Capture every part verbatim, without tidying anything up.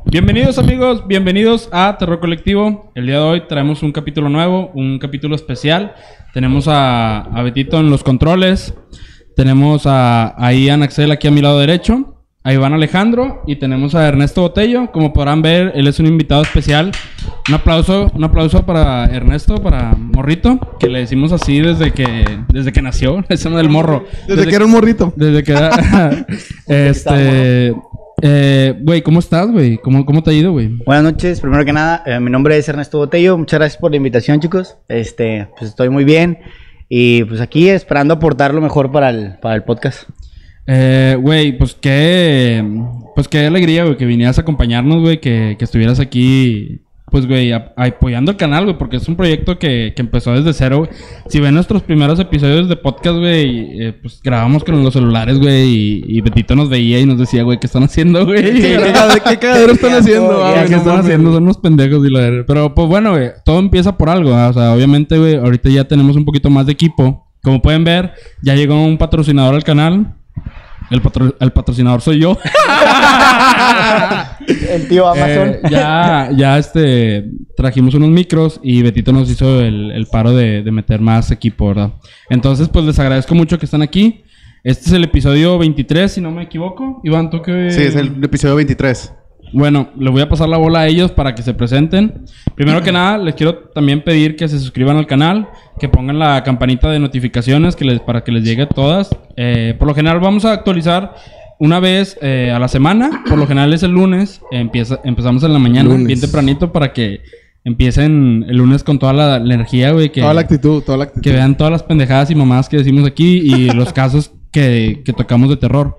Bienvenidos amigos, bienvenidos a Terror Colectivo. El día de hoy traemos un capítulo nuevo, un capítulo especial. Tenemos a, a Betito en los controles. Tenemos a, a Ian Axel aquí a mi lado derecho. A Iván Alejandro y tenemos a Ernesto Botello. Como podrán ver, él es un invitado especial. Un aplauso, un aplauso para Ernesto, para Morrito, que le decimos así desde que desde que nació, ese del morro. Desde, desde que era un morrito. Desde que era este eh güey, ¿cómo estás, güey? ¿Cómo cómo te ha ido, güey? Buenas noches, primero que nada, eh, mi nombre es Ernesto Botello. Muchas gracias por la invitación, chicos. Este, pues estoy muy bien y pues aquí esperando aportar lo mejor para el para el podcast. Eh, güey, pues qué... Pues qué alegría, güey, que vinieras a acompañarnos, güey, que, que estuvieras aquí, pues, güey, a, apoyando el canal, güey, porque es un proyecto que, que empezó desde cero, güey. Si ven nuestros primeros episodios de podcast, güey, eh, pues grabamos con los celulares, güey, y, y Betito nos veía y nos decía, güey, ¿qué están haciendo, güey? ¿Qué, qué, qué cagadero están haciendo? Ah, ¿Qué están haciendo? Son unos pendejos y la verdad. Pero, pues, bueno, güey, todo empieza por algo, ¿eh? O sea, obviamente, güey, ahorita ya tenemos un poquito más de equipo. Como pueden ver, ya llegó un patrocinador al canal. El, patro el patrocinador soy yo. El tío Amazon. Eh, ya, ya este, trajimos unos micros y Betito nos hizo el, el paro de, de meter más equipo, ¿verdad? Entonces, pues les agradezco mucho que están aquí. Este es el episodio veintitrés, si no me equivoco. Iván, ¿tú qué? Sí, es el episodio veintitrés. Bueno, le voy a pasar la bola a ellos para que se presenten. Primero que nada, les quiero también pedir que se suscriban al canal, que pongan la campanita de notificaciones que les, para que les llegue a todas. Eh, por lo general vamos a actualizar una vez eh, a la semana. Por lo general es el lunes. Empieza, empezamos en la mañana, lunes. Bien tempranito, para que empiecen el lunes con toda la, la energía, güey. Toda la actitud, toda la actitud. Que vean todas las pendejadas y mamadas que decimos aquí y los casos que, que tocamos de terror.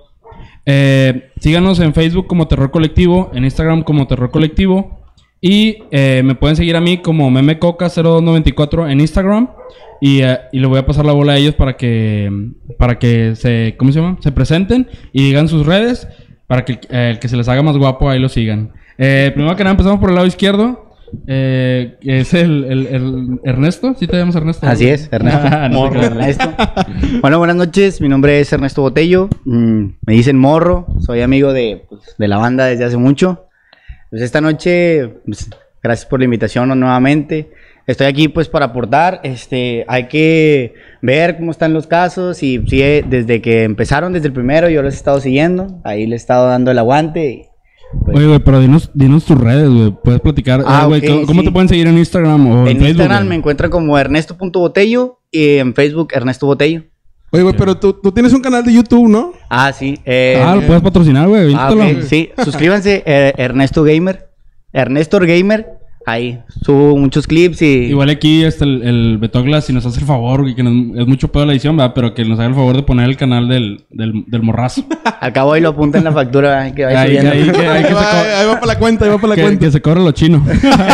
Eh, síganos en Facebook como Terror Colectivo, en Instagram como Terror Colectivo y eh, me pueden seguir a mí como memecoca cero dos nueve cuatro en Instagram y, eh, y le voy a pasar la bola a ellos para que para que se ¿cómo se llama? Se presenten y digan sus redes para que eh, el que se les haga más guapo ahí lo sigan. Eh, primero que nada empezamos por el lado izquierdo. Eh, es el, el, el Ernesto, ¿sí te llamas Ernesto? Así es, Ernesto. Morro, Ernesto. Bueno, buenas noches, mi nombre es Ernesto Botello. Mm, me dicen Morro, soy amigo de, pues, de la banda desde hace mucho. Pues esta noche, pues, gracias por la invitación nuevamente. Estoy aquí pues para aportar. Este, hay que ver cómo están los casos y sí, desde que empezaron, desde el primero, yo los he estado siguiendo. Ahí le he estado dando el aguante y pues, oye, güey, pero dinos, dinos tus redes, güey. Puedes platicar. Ah, eh, güey, okay, ¿cómo, ¿cómo sí. te pueden seguir en Instagram o en, en Facebook? En Instagram güey? me encuentran como Ernesto punto Botello y en Facebook Ernesto Botello. Oye, güey, pero tú, tú tienes un canal de YouTube, ¿no? Ah, sí. Eh, Ah, lo puedes patrocinar, güey. ah, okay, sí. Suscríbanse, eh, Ernesto Gamer. Ernesto Gamer. Ahí subo muchos clips y... Igual aquí está el, el Betoglas, si nos hace el favor, güey, que nos, es mucho pedo la edición, ¿verdad? Pero que nos haga el favor de poner el canal del, del, del morrazo. Al cabo ahí lo apunta en la factura. Que vaya ahí, subiendo. ahí, que, ahí, que Ahí va, se co- ahí va para la cuenta, ahí va para la que, cuenta. que se corre lo chino.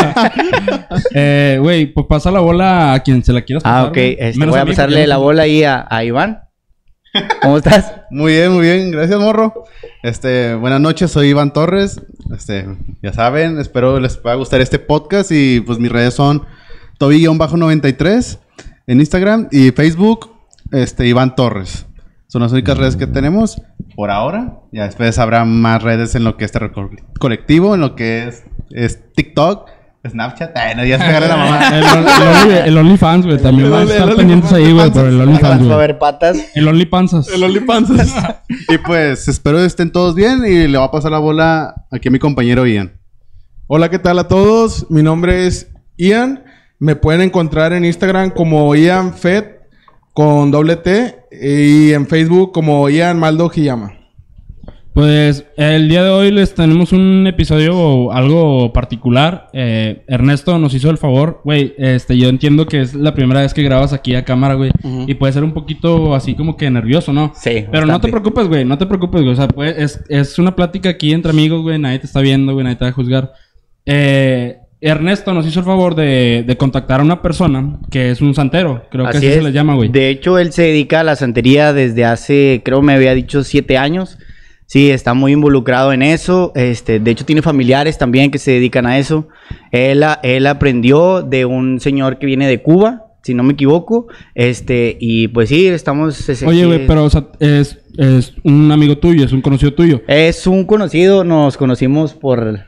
eh, güey, pues pasa la bola a quien se la quieras pasar. Ah, ok. güey. Este, Menos voy a mí, pasarle porque la yo no- bola ahí a, a Iván. ¿Cómo estás? Muy bien, muy bien. Gracias, morro. Este, buenas noches. Soy Iván Torres. Este, ya saben, espero les pueda gustar este podcast y pues mis redes son toby noventa y tres en Instagram y Facebook, este, Iván Torres. Son las únicas redes que tenemos por ahora. Ya después habrá más redes en lo que es Terror Colectivo, en lo que es, es TikTok, Snapchat. Ay, no, ya se agarré la mamá. El, el, el, el OnlyFans, güey. También El van a Only- estar el pendientes ahí, güey, por el Vas OnlyFans, a güey. ver patas. El OnlyPanzas. El OnlyPanzas. Y pues espero estén todos bien y le voy a pasar la bola aquí a mi compañero Ian. Hola, ¿qué tal a todos? Mi nombre es Ian. Me pueden encontrar en Instagram como Ian Fed con doble T y en Facebook como Ian Maldo Hiyama. Pues el día de hoy les tenemos un episodio algo particular. Eh, Ernesto nos hizo el favor, güey, este, yo entiendo que es la primera vez que grabas aquí a cámara, güey, Ujú. y puede ser un poquito así como que nervioso, ¿no? Sí, Pero no te bastante. preocupes, güey, no te preocupes, güey, o sea, pues, es, es una plática aquí entre amigos, güey, nadie te está viendo, güey, nadie te va a juzgar. Eh, Ernesto nos hizo el favor de, de contactar a una persona que es un santero, creo que así es. se le llama, güey. De hecho, él se dedica a la santería desde hace, creo me había dicho, siete años. Sí, está muy involucrado en eso. Este, de hecho, tiene familiares también que se dedican a eso. Él, a- él aprendió de un señor que viene de Cuba, si no me equivoco. Este, y pues sí, estamos... es- Oye, es- güey, pero o sea, es, es un amigo tuyo, es un conocido tuyo. Es un conocido, nos conocimos por...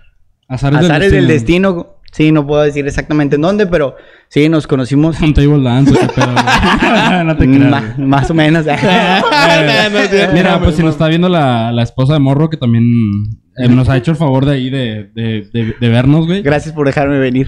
Azares, Azares del del destino. destino. Sí, no puedo decir exactamente en dónde, pero sí, nos conocimos. Un table dance, qué pedo, güey. No te creas, Ma- güey. más o menos. Eh, Mira, pues si nos está viendo la, la esposa de Morro, que también eh, nos ha hecho el favor de ahí de, de, de, de vernos, güey. Gracias por dejarme venir.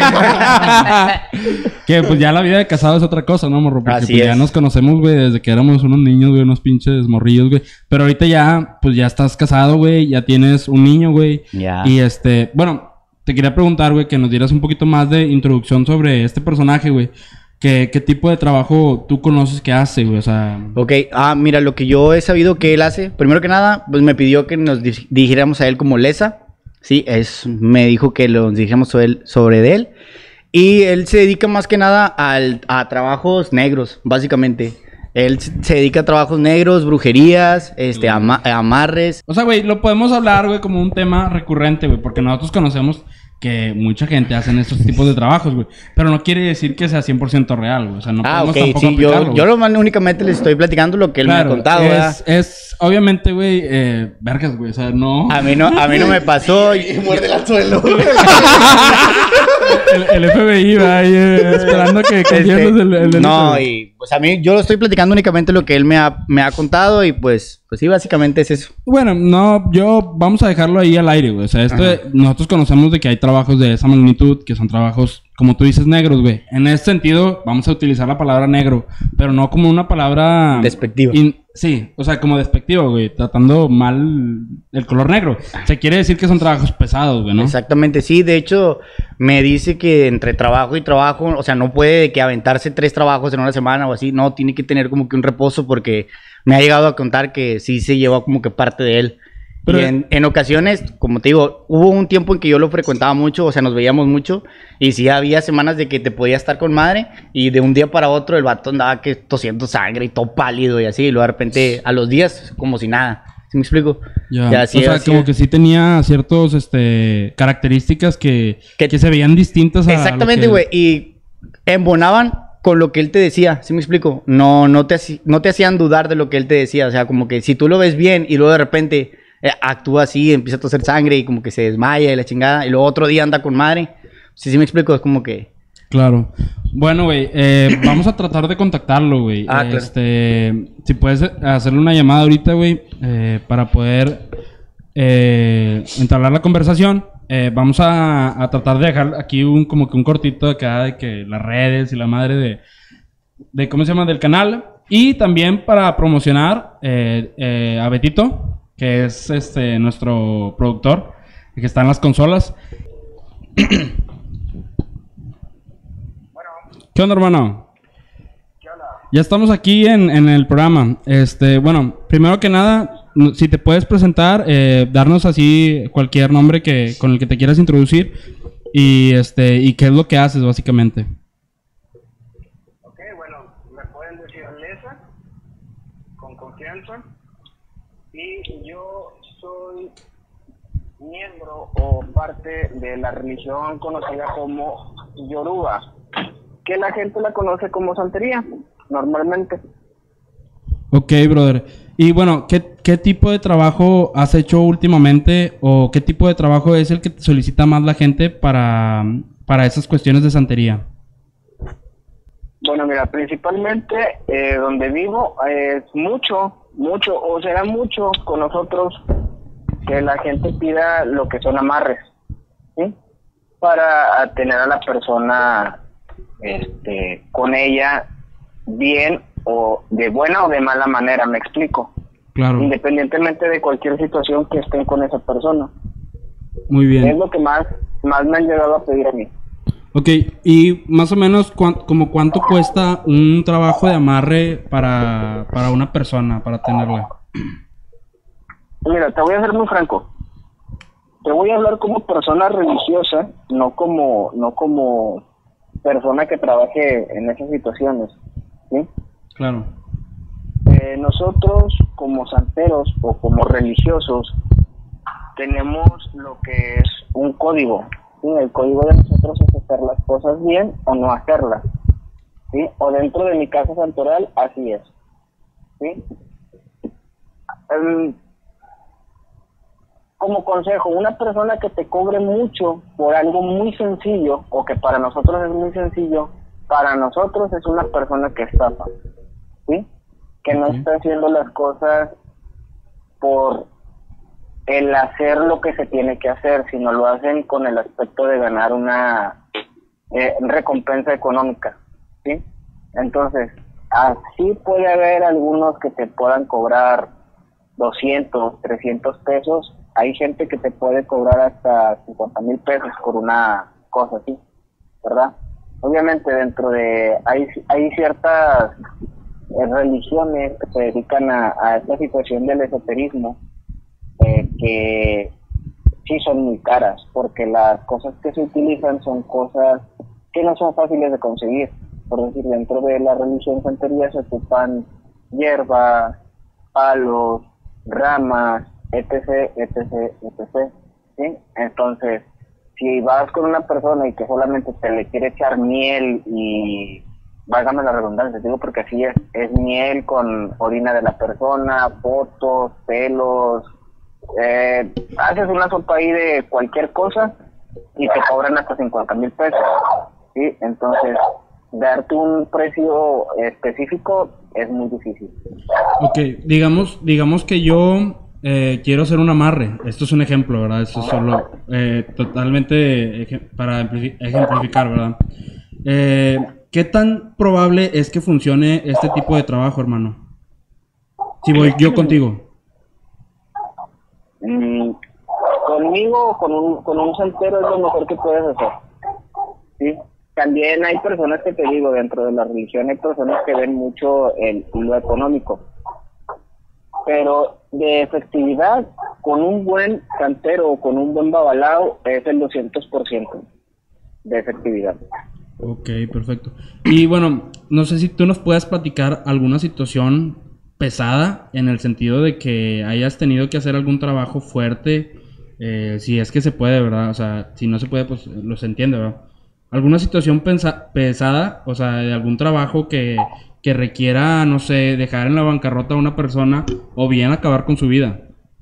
Que pues ya la vida de casado es otra cosa, ¿no, Morro? Porque Así pues, ya es. nos conocemos, güey, desde que éramos unos niños, güey, unos pinches morrillos, güey. Pero ahorita ya, pues ya estás casado, güey, ya tienes un niño, güey. Ya. Y este, bueno, te quería preguntar, güey, que nos dieras un poquito más de introducción sobre este personaje, güey. ¿Qué, qué tipo de trabajo tú conoces que hace, güey? O sea... Ok, ah, mira, lo que yo he sabido que él hace, primero que nada, pues me pidió que nos di- dirigiéramos a él como Lesa. Sí, es, me dijo que nos dirigiéramos sobre él, sobre de él. Y él se dedica más que nada al, a trabajos negros, básicamente. Él se se dedica a trabajos negros, brujerías, este, ama- amarres. O sea, güey, lo podemos hablar, güey, como un tema recurrente, güey, porque nosotros conocemos que mucha gente hace estos tipos de trabajos, güey. Pero no quiere decir que sea cien por ciento real, güey. O sea, no Ah, podemos ok, tampoco sí, aplicarlo, yo, güey. yo lo más únicamente les estoy platicando lo que él Claro, me ha contado, ¿verdad? es, es, obviamente, güey, eh, vergas, güey, o sea, no... A mí no, a mí no me pasó. Y muerde al suelo. el, el F B I va ahí eh, esperando que Este, confieses el, el delito, no, güey. y pues a mí yo lo estoy platicando únicamente lo que él me ha, me ha contado y pues, pues sí, básicamente es eso. Bueno, no, yo vamos a dejarlo ahí al aire, güey. O sea, esto, Ajá. nosotros conocemos de que hay trabajos de esa magnitud, que son trabajos, como tú dices, negros, güey. En ese sentido, vamos a utilizar la palabra negro, pero no como una palabra... Despectiva. in- sí, o sea, como despectivo, güey, tratando mal el color negro. Se quiere decir que son trabajos pesados, güey, ¿no? Exactamente, sí, de hecho me dice que entre trabajo y trabajo, o sea, no puede de que aventarse tres trabajos en una semana o así, no, tiene que tener como que un reposo porque me ha llegado a contar que sí se llevó como que parte de él. Pero- y en, en ocasiones, como te digo, hubo un tiempo en que yo lo frecuentaba mucho, o sea, nos veíamos mucho, y sí había semanas de que te podía estar con madre, y de un día para otro el vato andaba que tosiendo sangre y todo pálido y así, y luego de repente a los días como si nada. ¿Sí me explico? Ya. Y así- o sea, así- como que sí tenía ciertos, este, características que, Que- que se veían distintas a... lo Exactamente, que- güey. Y embonaban con lo que él te decía, ¿sí me explico? No, no te, haci- no te hacían dudar de lo que él te decía. O sea, como que si tú lo ves bien y luego de repente eh, actúa así, empieza a toser sangre y como que se desmaya y la chingada, y luego otro día anda con madre. Sí, sí me explico, es como que... Claro. Bueno, güey, eh, vamos a tratar de contactarlo, güey. Ah, claro. Este, si puedes hacerle una llamada ahorita, güey, eh, para poder eh, entablar la conversación. Eh, vamos a, a tratar de dejar aquí un como que un cortito de acá de que las redes y la madre de, de ¿cómo se llama? Del canal. Y también para promocionar eh, eh, a Betito, que es este nuestro productor, que está en las consolas. ¿Qué onda, hermano? Ya estamos aquí en, en el programa. Este, bueno, primero que nada, no- si te puedes presentar, eh, darnos así cualquier nombre que con el que te quieras introducir y este y qué es lo que haces básicamente. Ok, bueno, me pueden decir Lesa, con confianza. Y yo soy miembro o parte de la religión conocida como Yoruba, que la gente la conoce como santería, normalmente. Ok, brother. Y bueno, ¿qué, qué tipo de trabajo has hecho últimamente o qué tipo de trabajo es el que te solicita más la gente para, para esas cuestiones de santería? Bueno, mira, principalmente eh, donde vivo es mucho, mucho, o será mucho con nosotros que la gente pida lo que son amarres, ¿sí? Para tener a la persona este, con ella bien o de buena o de mala manera, me explico. Claro, Independientemente de cualquier situación que estén con esa persona. muy bien. Es lo que más, más me han llegado a pedir a mí. Ok, y más o menos, cuán- como cuánto cuesta un trabajo de amarre para, para una persona, para tenerla. Mira, te voy a ser muy franco. Te voy a hablar como persona religiosa, no como, no como persona que trabaje en esas situaciones, ¿sí? Claro. Eh, nosotros como santeros o como religiosos tenemos lo que es un código, ¿sí? El código de nosotros es hacer las cosas bien o no hacerlas, ¿sí? O dentro de mi casa santoral, así es, ¿sí? El- como consejo, una persona que te cobre mucho por algo muy sencillo, o que para nosotros es muy sencillo, para nosotros es una persona que estafa, ¿sí? Que no Ok. está haciendo las cosas por el hacer lo que se tiene que hacer, sino lo hacen con el aspecto de ganar una eh, recompensa económica, ¿sí? Entonces, así puede haber algunos que te puedan cobrar doscientos, trescientos pesos. Hay gente que te puede cobrar hasta cincuenta mil pesos por una cosa así, ¿verdad? Obviamente dentro de... Hay, hay ciertas eh, religiones que se dedican a, a esta situación del esoterismo, eh, que sí son muy caras, porque las cosas que se utilizan son cosas que no son fáciles de conseguir. Por decir, dentro de la religión santería se ocupan hierbas, palos, ramas, etc, etc, etc, ¿sí? Entonces, si vas con una persona y que solamente te le quiere echar miel y, válgame la redundancia, digo porque así es, es miel con orina de la persona, fotos, pelos, eh, haces una sopa ahí de cualquier cosa y te cobran hasta cincuenta mil pesos, ¿sí? Entonces, darte un precio específico es muy difícil. Ok, digamos, digamos que yo eh, quiero hacer un amarre. Esto es un ejemplo, ¿verdad? Esto es solo eh, totalmente eje- para ejemplifi- ejemplificar, ¿verdad? Eh, ¿qué tan probable es que funcione este tipo de trabajo, hermano? Si voy yo contigo. Mm, conmigo, con un, con un santero es lo mejor que puedes hacer, ¿sí? También hay personas que te digo, dentro de la religión hay personas que ven mucho el, lo económico, pero de efectividad, con un buen santero o con un buen babalao es el doscientos por ciento de efectividad. Ok, perfecto. Y bueno, no sé si tú nos puedas platicar alguna situación pesada en el sentido de que hayas tenido que hacer algún trabajo fuerte, eh, si es que se puede, ¿verdad? O sea, si no se puede, pues lo se entiende, ¿verdad? ¿Alguna situación pensa- pesada, o sea, de algún trabajo que, que requiera, no sé, dejar en la bancarrota a una persona o bien acabar con su vida?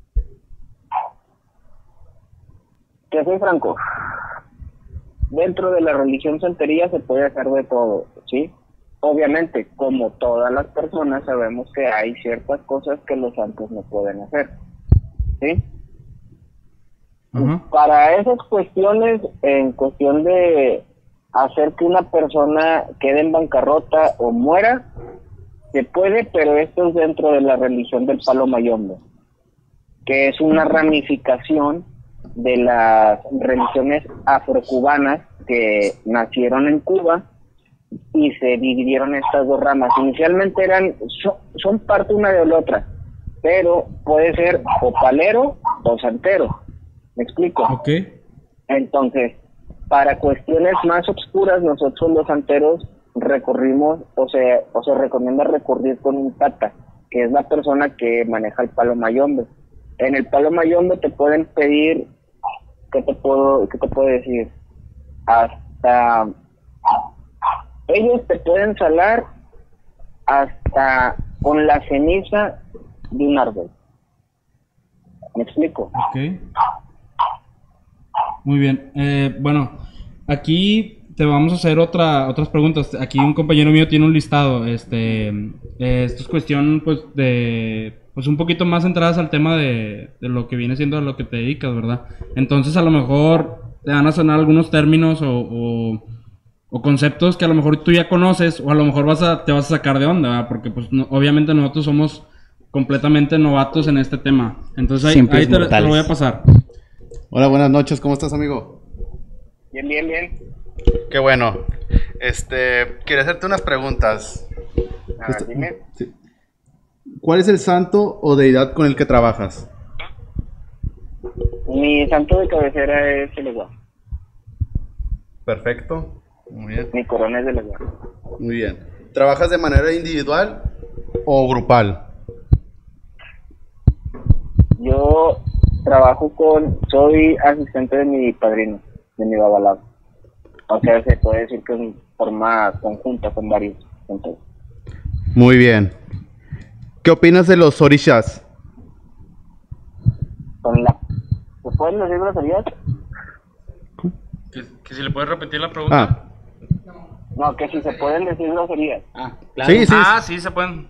Te soy franco, dentro de la religión santería se puede hacer de todo, ¿sí? Obviamente, como todas las personas, sabemos que hay ciertas cosas que los santos no pueden hacer, ¿sí? Ajá. Para esas cuestiones, en cuestión de hacer que una persona quede en bancarrota o muera, se puede, pero esto es dentro de la religión del palo mayombe, que es una ramificación de las religiones afrocubanas que nacieron en Cuba y se dividieron estas dos ramas. Inicialmente eran son, son parte una de la otra, pero puede ser o palero o santero. ¿Me explico? Ok. Entonces, para cuestiones más obscuras, nosotros los santeros recorrimos, o se, o se recomienda recurrir con un tata, que es la persona que maneja el palo mayombe. En el palo mayombe te pueden pedir, ¿qué te puedo, qué te puedo decir? Hasta, ellos te pueden salar hasta con la ceniza de un árbol. ¿Me explico? Ok. Muy bien. Eh, bueno, aquí te vamos a hacer otra, otras preguntas. Aquí un compañero mío tiene un listado. Este, eh, esto es cuestión, pues, de, pues, un poquito más entradas al tema de, de lo que viene siendo a lo que te dedicas, ¿verdad? Entonces, a lo mejor te van a sonar algunos términos o, o, o conceptos que a lo mejor tú ya conoces o a lo mejor vas a, te vas a sacar de onda, ¿verdad? Porque, pues, no- obviamente nosotros somos completamente novatos en este tema. Entonces, ahí, Simples ahí te, te lo mortales. voy a pasar. Hola, buenas noches, ¿cómo estás, amigo? Bien, bien, bien. Qué bueno. Este, quería hacerte unas preguntas. A ver, dime. Sí. ¿Cuál es el santo o deidad con el que trabajas? Mi santo de cabecera es el Eguá. Perfecto. Muy bien. Mi corona es del Eguá. Muy bien. ¿Trabajas de manera individual o grupal? Yo trabajo con, soy asistente de mi padrino, de mi babalao. O sea, se puede decir que es en forma conjunta con varios. Entonces, Muy bien. ¿Qué opinas de los orishas? son la pueden decir groserías? ¿Que, que si le puedes repetir la pregunta? Ah, No, que si se pueden decir groserías. Ah, claro. sí, sí. Ah, sí, se pueden.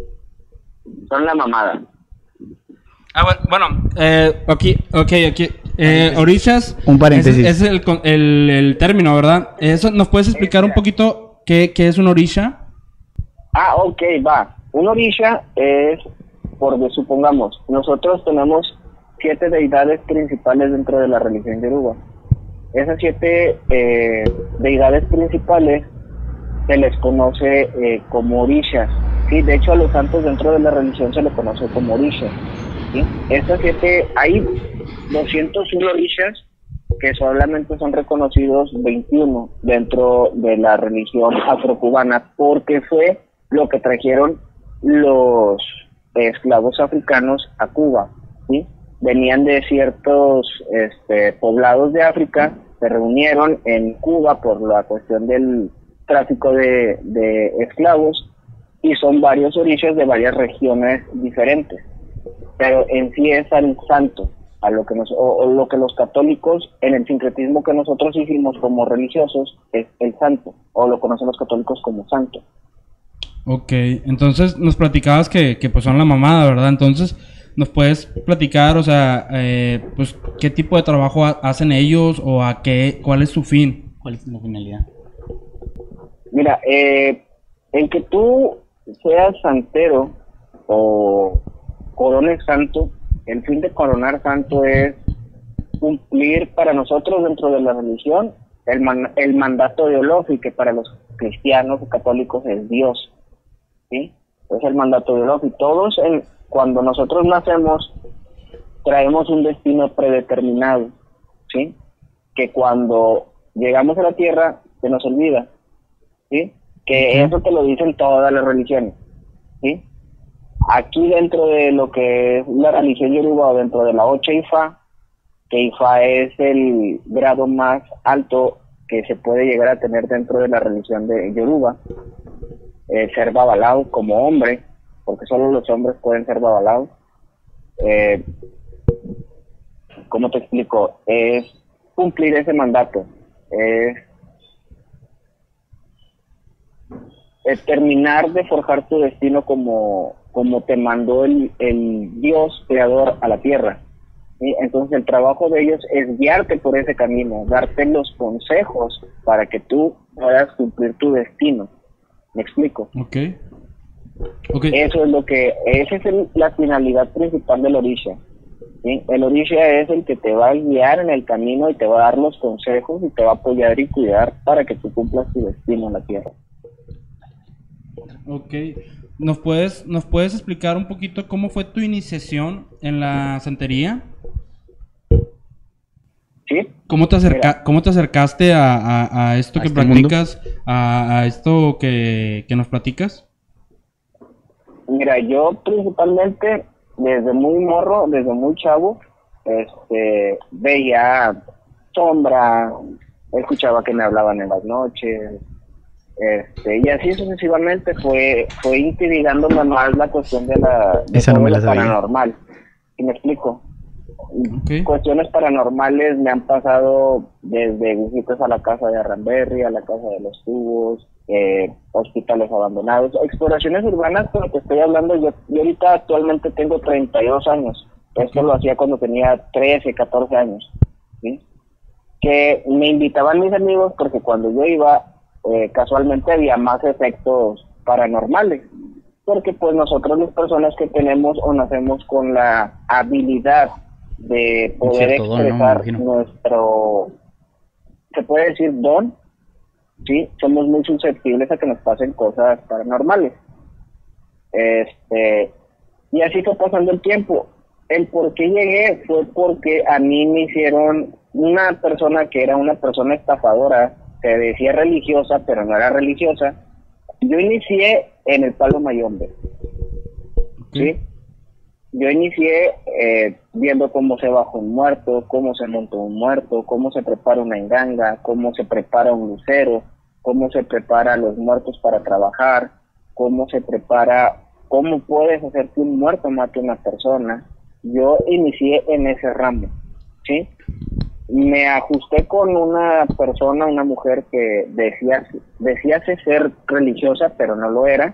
Son la mamada. Ah, bueno, bueno eh, aquí, ok, aquí. Eh, orishas. Un paréntesis. Ese es el, con- el, el término, ¿verdad? Eso, ¿nos puedes explicar un poquito qué, qué es un orisha? Ah, ok, va. Un orisha es, por de- supongamos, nosotros tenemos siete deidades principales dentro de la religión yoruba. Esas siete eh, deidades principales se les conoce eh, como orishas. Sí, de hecho a los santos dentro de la religión se les conoce como orishas. ¿Sí? Estas siete, hay doscientos uno orishas que solamente son reconocidos veintiuno dentro de la religión afrocubana, porque fue lo que trajeron los esclavos africanos a Cuba, ¿sí? Venían de ciertos este, poblados de África, se reunieron en Cuba por la cuestión del tráfico de, de esclavos, y son varios orishas de varias regiones diferentes, pero en sí es al santo, a lo que nos, o, o lo que los católicos, en el sincretismo que nosotros hicimos como religiosos, es el santo, o lo conocen los católicos como santo. Ok, entonces nos platicabas que, que pues son la mamada, ¿verdad? Entonces, ¿nos puedes platicar, o sea, eh, pues qué tipo de trabajo ha- hacen ellos o a qué, cuál es su fin? ¿Cuál es la finalidad? Mira, eh, el que tú seas santero o corones santo, el fin de coronar santo es cumplir para nosotros dentro de la religión el, man- el mandato de Olofi, que para los cristianos o católicos es Dios, ¿sí? Es el mandato de Olofi. Todos, en, cuando nosotros nacemos, traemos un destino predeterminado, ¿sí? Que cuando llegamos a la tierra se nos olvida, ¿sí? Que Ok. eso te lo dicen todas las religiones, ¿sí? Aquí dentro de lo que es la religión yoruba, o dentro de la Ocha Ifa, que Ifa es el grado más alto que se puede llegar a tener dentro de la religión de Yoruba, eh, ser babalao como hombre, porque solo los hombres pueden ser babalao. Eh, ¿Cómo te explico? Es cumplir ese mandato, es es terminar de forjar tu destino como, como te mandó el, el Dios creador a la tierra, ¿sí? Entonces el trabajo de ellos es guiarte por ese camino, darte los consejos para que tú puedas cumplir tu destino. ¿Me explico? Ok. Ok. Eso es lo que, esa es el- la finalidad principal del orisha, ¿sí? El orisha es el que te va a guiar en el camino y te va a dar los consejos y te va a apoyar y cuidar para que tú cumplas tu destino en la tierra. Ok. ¿Nos puedes, ¿Nos puedes explicar un poquito cómo fue tu iniciación en la santería? ¿Sí? ¿Cómo te, acerca Mira. ¿Cómo te acercaste a, a- a esto ¿A que este practicas? A, a esto que, que nos platicas? Mira, yo principalmente desde muy morro, desde muy chavo, este, veía sombra, escuchaba que me hablaban en las noches, este, y así sucesivamente fue, fue intimidándome más la cuestión de la de Esa no todo me la lo sabía. paranormal. ¿Sí me explico? Ok. Cuestiones paranormales me han pasado desde visitas a la casa de Arramberry, a la casa de los tubos, eh, hospitales abandonados, exploraciones urbanas, pero te estoy hablando, yo, yo ahorita actualmente tengo treinta y dos años, esto lo hacía cuando tenía trece, catorce años, ¿sí? Que me invitaban mis amigos porque cuando yo iba, eh, casualmente había más efectos paranormales, porque pues nosotros las personas que tenemos o nacemos con la habilidad de Un poder cierto don, ¿no? Me expresar imagino. nuestro, se puede decir don, sí, somos muy susceptibles a que nos pasen cosas paranormales. Este, y así fue pasando el tiempo. El por qué llegué fue porque a mí me hicieron una persona que era una persona estafadora, se decía religiosa, pero no era religiosa. Yo inicié en el Palo Mayombe, Ok. ¿sí? Yo inicié eh, viendo cómo se baja un muerto, cómo se monta un muerto, cómo se prepara una enganga, cómo se prepara un lucero, cómo se prepara a los muertos para trabajar, cómo se prepara, cómo puedes hacer que un muerto mate a una persona. Yo inicié en ese ramo, ¿sí? Me ajusté con una persona, una mujer que decía, decía ser religiosa, pero no lo era.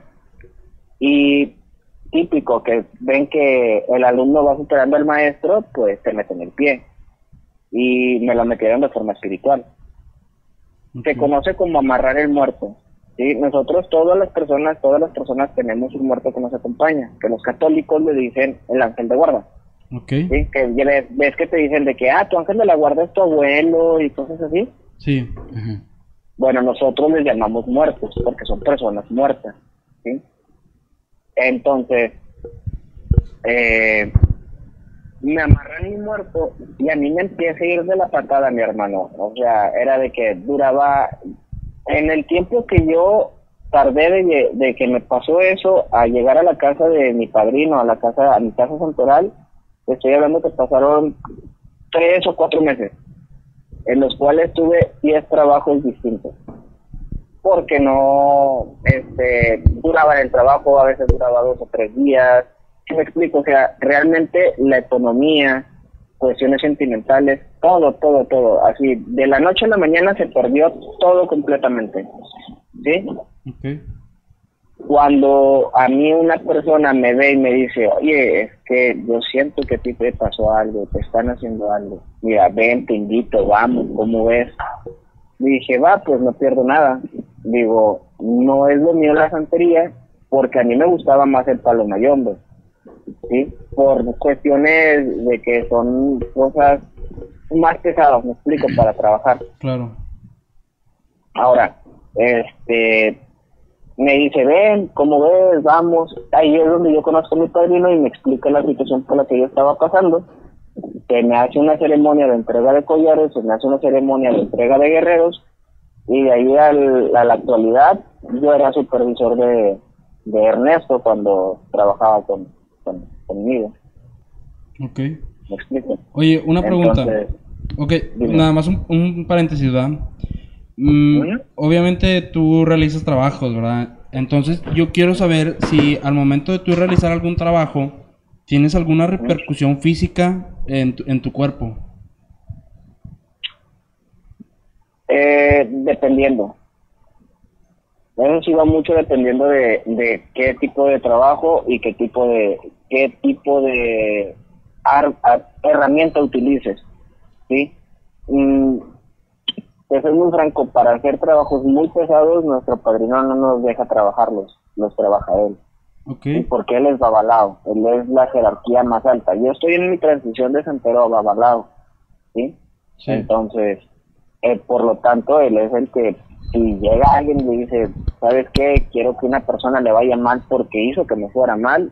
Y típico, que ven que el alumno va superando al maestro, pues te meten el pie. Y me lo metieron de forma espiritual. Se conoce como amarrar el muerto. ¿Sí? Nosotros, todas las personas, todas las personas tenemos un muerto que nos acompaña, que los católicos le dicen el ángel de guarda. Okay. ¿Sí? Que ves, ves que te dicen de que, ah, tu ángel de la guarda es tu abuelo y cosas así. Sí. Ujú. Bueno, nosotros les llamamos muertos, porque son personas muertas, ¿sí? Entonces, eh, me amarran mi muerto y a mí me empieza a ir de la patada, mi hermano. O sea, era de que duraba, en el tiempo que yo tardé de, de que me pasó eso a llegar a la casa de mi padrino, a la casa, a mi casa santoral, estoy hablando que pasaron tres o cuatro meses, en los cuales tuve diez trabajos distintos. Porque no, este, duraba en el trabajo, a veces duraba dos o tres días. ¿Sí me explico? O sea, realmente la economía, cuestiones sentimentales, todo, todo, todo. Así, de la noche a la mañana se perdió todo completamente. ¿Sí? Okay. Cuando a mí una persona me ve y me dice, oye, es que yo siento que a ti te pasó algo, te están haciendo algo. Mira, ven, te invito, vamos, ¿cómo ves? Y dije, va, pues no pierdo nada. Digo, no es lo mío la santería, porque a mí me gustaba más el palo mayombe, ¿sí? Por cuestiones de que son cosas más pesadas, me explico, para trabajar. Claro. Ahora, este, me dice, ven, ¿cómo ves? Vamos. Ahí es donde yo conozco a mi padrino y me explica la situación por la que yo estaba pasando. Que me hace una ceremonia de entrega de collares, se me hace una ceremonia de entrega de guerreros, y de ahí al, a la actualidad, yo era supervisor de, de Ernesto cuando trabajaba con, con, conmigo. Ok. ¿Me explico? Oye, una pregunta. Entonces, Ok, dime. nada más un, un paréntesis, ¿verdad? Mm, ¿Mm? Obviamente tú realizas trabajos, ¿verdad? Entonces yo quiero saber si al momento de tú realizar algún trabajo, ¿tienes alguna repercusión física en tu, en tu cuerpo? Eh, dependiendo. Eso sí va mucho dependiendo de, de qué tipo de trabajo y qué tipo de qué tipo de ar, ar, herramienta utilices, ¿sí? Mm, te soy muy franco, para hacer trabajos muy pesados, nuestro padrino no nos deja trabajarlos, los trabaja él. Ok. ¿Sí? Porque él es babalao, él es la jerarquía más alta. Yo estoy en mi transición de santero a babalao, ¿sí? Sí. Entonces, eh, por lo tanto, él es el que, si llega alguien y le dice, ¿sabes qué? Quiero que una persona le vaya mal porque hizo que me fuera mal.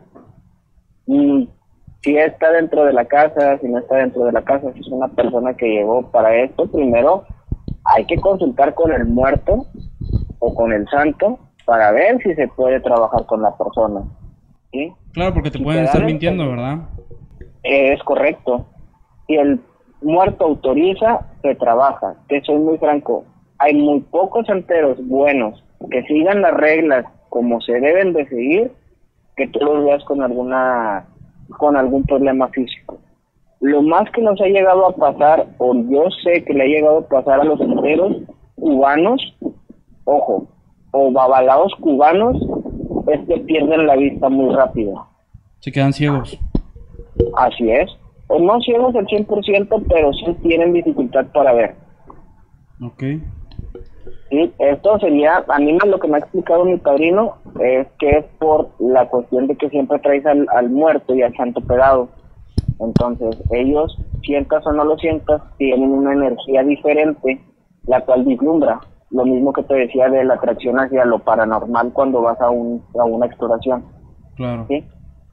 Y si está dentro de la casa, si no está dentro de la casa, si es una persona que llegó para esto, primero hay que consultar con el muerto o con el santo para ver si se puede trabajar con la persona, ¿sí? Claro, porque te Si pueden te estar dan el- mintiendo, ¿verdad? Es correcto. Si el muerto autoriza, se trabaja. Te soy muy franco, hay muy pocos santeros buenos que sigan las reglas como se deben de seguir, que tú los veas con alguna con algún problema físico. Lo más que nos ha llegado a pasar, o yo sé que le ha llegado a pasar a los santeros cubanos, ojo, o babalaos cubanos, es que pierden la vista muy rápido. Se quedan ciegos. Así es. O no ciegos al cien por ciento, pero sí tienen dificultad para ver. Ok. Sí, esto sería, a mí lo que me ha explicado mi padrino es que es por la cuestión de que siempre traes al, al muerto y al santo pegado. Entonces, ellos, sientas o no lo sientas, tienen una energía diferente, la cual vislumbra. Lo mismo que te decía de la atracción hacia lo paranormal cuando vas a, un, a una exploración. Claro. ¿Sí?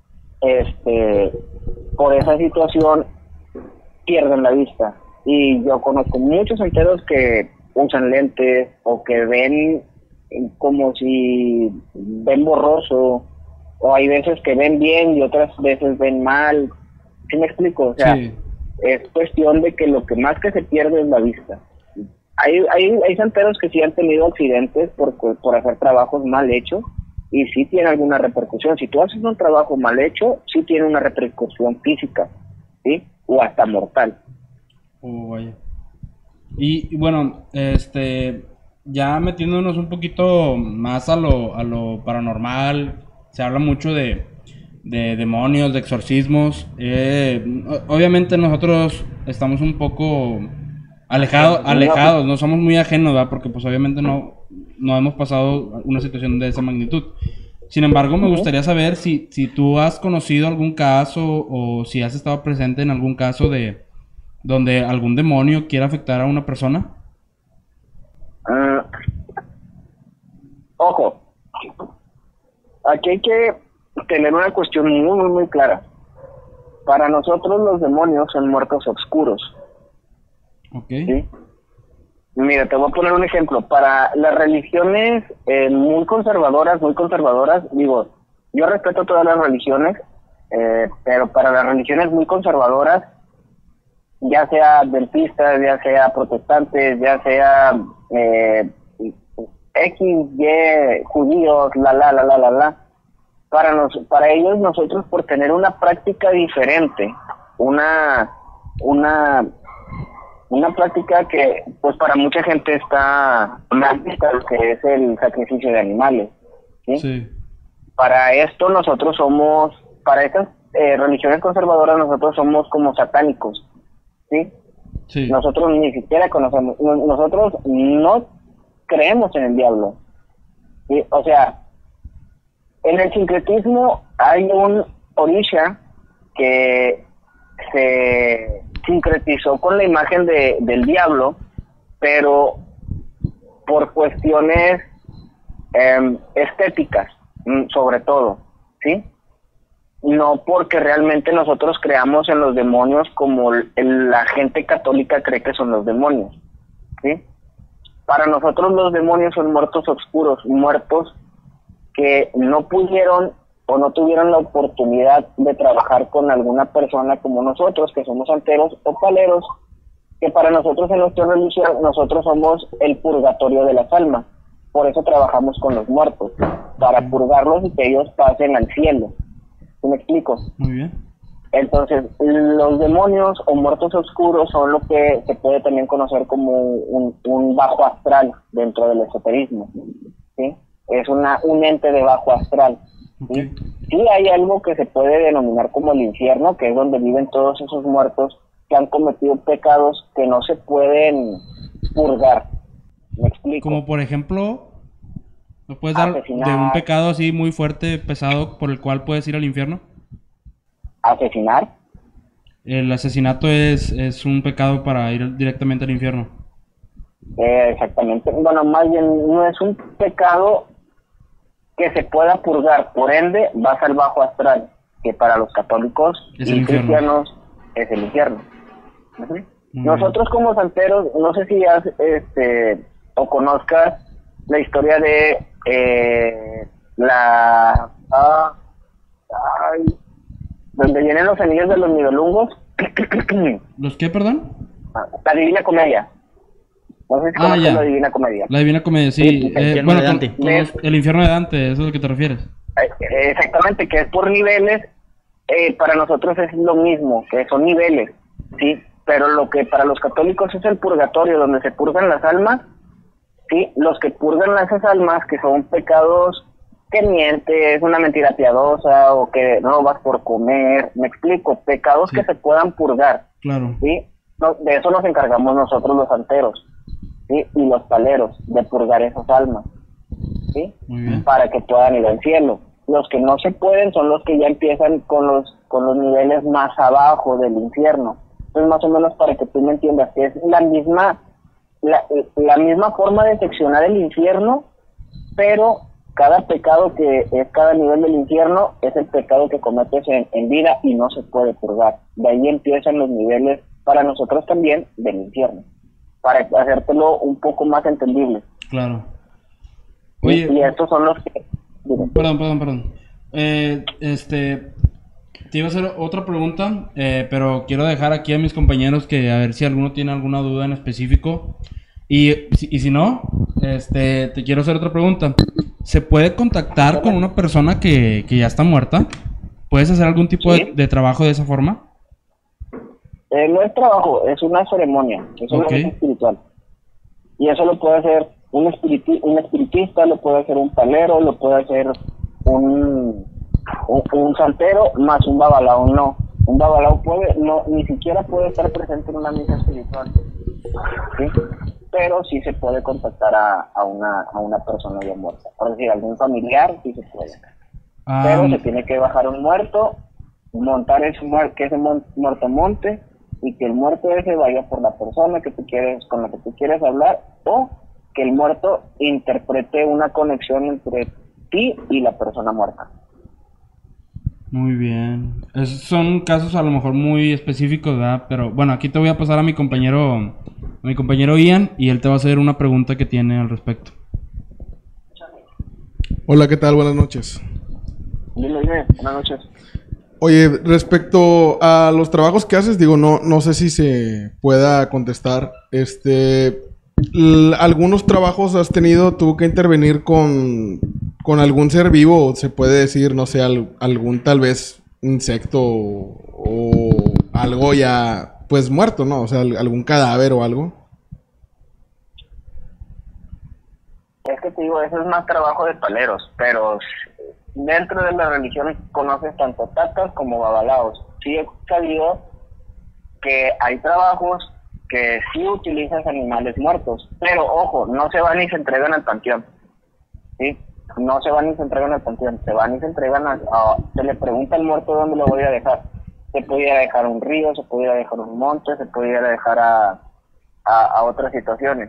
Este, por esa situación pierden la vista. Y yo conozco muchos santeros que usan lentes o que ven como si ven borroso, o hay veces que ven bien y otras veces ven mal. ¿Sí me explico? O sea, Sí. es cuestión de que lo que más que se pierde es la vista. Hay, hay, hay santeros que sí han tenido accidentes por, por hacer trabajos mal hechos y sí tiene alguna repercusión. Si tú haces un trabajo mal hecho, sí tiene una repercusión física, ¿sí? O hasta mortal. Oh, vaya. Y, y bueno, este, ya metiéndonos un poquito más a lo, a lo paranormal, se habla mucho de, de demonios, de exorcismos. Eh, o- obviamente nosotros estamos un poco alejados, alejados, no somos muy ajenos, ¿verdad? Porque pues obviamente no, no hemos pasado una situación de esa magnitud. Sin embargo, me gustaría saber si, si tú has conocido algún caso o si has estado presente en algún caso de donde algún demonio quiera afectar a una persona. Ah, ojo, aquí hay que tener una cuestión muy, muy, muy clara. Para nosotros los demonios son muertos oscuros, Ok. ¿sí? Mira, te voy a poner un ejemplo. Para las religiones eh, muy conservadoras, muy conservadoras, digo, yo respeto todas las religiones, eh, pero para las religiones muy conservadoras, ya sea adventistas, ya sea protestantes, ya sea eh, X, Y, judíos, la, la, la, la, la, la, para, nos, para ellos nosotros por tener una práctica diferente, una, una, una práctica que pues para mucha gente está mal vista, lo que es el sacrificio de animales, ¿sí? Sí. Para esto nosotros somos, para estas eh, religiones conservadoras nosotros somos como satánicos, ¿sí? Sí. Nosotros ni siquiera conocemos, no- nosotros no creemos en el diablo, ¿sí? O sea, en el sincretismo hay un orisha que se sincretizó con la imagen de, del diablo, pero por cuestiones eh, estéticas, mm, sobre todo, ¿sí? No porque realmente nosotros creamos en los demonios como el- el- la gente católica cree que son los demonios, ¿sí? Para nosotros los demonios son muertos oscuros, muertos que no pudieron o no tuvieron la oportunidad de trabajar con alguna persona como nosotros, que somos santeros o paleros, que para nosotros en nuestra religión, nosotros somos el purgatorio de las almas. Por eso trabajamos con los muertos, para purgarlos y que ellos pasen al cielo. ¿Sí me explico? Muy bien. Entonces, los demonios o muertos oscuros son lo que se puede también conocer como un, un bajo astral dentro del esoterismo, ¿sí? Es una, un ente de bajo astral, ¿sí? Ok. Sí hay algo que se puede denominar como el infierno, que es donde viven todos esos muertos que han cometido pecados que no se pueden purgar. ¿Me explico? Como por ejemplo, ¿me puedes dar Asesinar. de un pecado así muy fuerte, pesado, por el cual puedes ir al infierno? Asesinar. El asesinato es, es un pecado para ir directamente al infierno. Eh, exactamente. Bueno, más bien no es un pecado que se pueda purgar, por ende vas al bajo astral, que para los católicos Es y el infierno. cristianos es el infierno. Ujú. Muy Nosotros como santeros, no sé si has, este, o conozcas la historia de eh, la ah, ay, donde vienen los anillos de los nivelungos. ¿Los qué, perdón? La Divina Comedia. No sé si Ah, conoces ya. la Divina Comedia. La Divina Comedia, sí. Sí, el eh, infierno bueno, de con- Dante. con los- el infierno de Dante, ¿eso es a lo que te refieres? Eh, Exactamente, que es por niveles. Eh, para nosotros es lo mismo, que son niveles, ¿sí? Pero lo que para los católicos es el purgatorio, donde se purgan las almas, ¿sí? Los que purgan esas almas, que son pecados que mientes, una mentira piadosa, o que robas por comer, me explico, pecados Sí. que se puedan purgar, Claro. ¿sí? No, de eso nos encargamos nosotros los santeros, ¿sí? Y los paleros, de purgar esas almas, ¿sí? Muy bien. Para que puedan ir al cielo. Los que no se pueden son los que ya empiezan con los con los niveles más abajo del infierno. Entonces, más o menos para que tú me entiendas, que es la misma la, la misma forma de seccionar el infierno, pero cada pecado que es cada nivel del infierno es el pecado que cometes en, en vida y no se puede purgar. De ahí empiezan los niveles para nosotros también del infierno, para hacértelo un poco más entendible. Claro. Y- Oye, y estos son los que... dime. perdón, perdón, perdón. Eh, este, te iba a hacer otra pregunta, eh, pero quiero dejar aquí a mis compañeros que a ver si alguno tiene alguna duda en específico. Y, si- y si no, este, te quiero hacer otra pregunta. ¿Se puede contactar con una persona que, que ya está muerta? ¿Puedes hacer algún tipo de, Sí. de trabajo de esa forma? Eh, no es trabajo, es una ceremonia, es una Okay. misa espiritual. Y eso lo puede hacer un, espiriti- un espiritista, lo puede hacer un palero, lo puede hacer un, un, un santero, más un babalao no. Un babalao puede, no, ni siquiera puede estar presente en una misa espiritual, ¿sí? Pero sí se puede contactar a, a, una, a una persona ya muerta. Por decir, algún familiar, sí se puede. Ah, Pero se tiene que bajar un muerto, montar ese muerto, que ese mon- muerto monte, y que el muerto ese vaya por la persona que tú quieres, con la que tú quieres hablar, o que el muerto interprete una conexión entre ti y la persona muerta. muy bien. Esos son casos a lo mejor muy específicos, ¿verdad? Pero bueno, aquí te voy a pasar a mi compañero, a mi compañero Ian, y él te va a hacer una pregunta que tiene al respecto. Hola, ¿qué tal? Buenas noches. Dile, dile, buenas noches. Oye, respecto a los trabajos que haces, digo, no, no sé si se pueda contestar. Este, l- ¿algunos trabajos has tenido tú que intervenir con, con algún ser vivo? O se puede decir, no sé, al- algún tal vez insecto o, o algo ya, pues muerto, ¿no? O sea, al- algún cadáver o algo. Es que te digo, eso es más trabajo de paleros, pero dentro de la religión conoces tanto tatas como babalaos. Sí he sabido que hay trabajos que sí utilizan animales muertos, pero ojo, no se van y se entregan al panteón, ¿sí? No se van y se entregan al panteón, se van y se entregan a, a- se le pregunta al muerto dónde lo voy a dejar. Se pudiera dejar a un río, se pudiera dejar a un monte, se pudiera dejar a, a, a otras situaciones.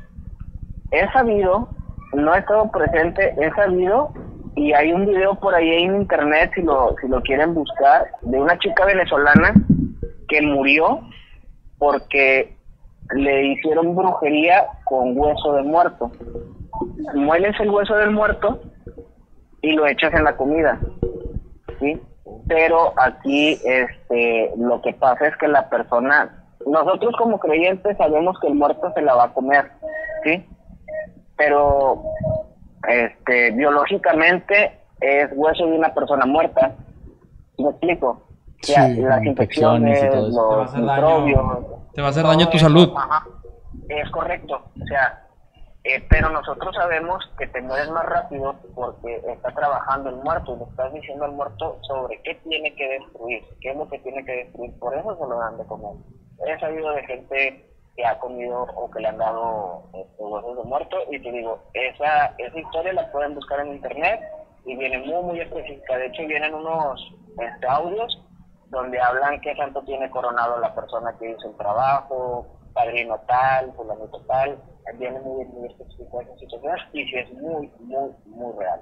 He sabido, no he estado presente, he sabido, y hay un video por ahí en internet, si lo, si lo quieren buscar, de una chica venezolana que murió porque le hicieron brujería con hueso de muerto. Mueles el hueso del muerto y lo echas en la comida, ¿sí? Pero aquí este lo que pasa es que la persona, nosotros como creyentes sabemos que el muerto se la va a comer, ¿sí? Pero este biológicamente es hueso de una persona muerta. ¿Me explico? O sea, Sí, las infecciones y infecciones, todo eso. Te va a los hacer microbios, daño. Te va a hacer todo daño a tu eso, salud. ajá, es correcto. O sea, eh, pero nosotros sabemos que te mueres más rápido porque está trabajando el muerto y le estás diciendo al muerto sobre qué tiene que destruir, qué es lo que tiene que destruir. Por eso se lo dan de comer. He sabido de gente que ha comido o que le han dado este, huesos de muerto, y te digo, esa, esa historia la pueden buscar en internet y viene muy muy específica. De hecho vienen unos este, audios donde hablan qué santo tiene coronado la persona que hizo el trabajo, padrino tal, fulanito tal. Viene muy, muy específico esa situación y sí es muy, muy, muy real.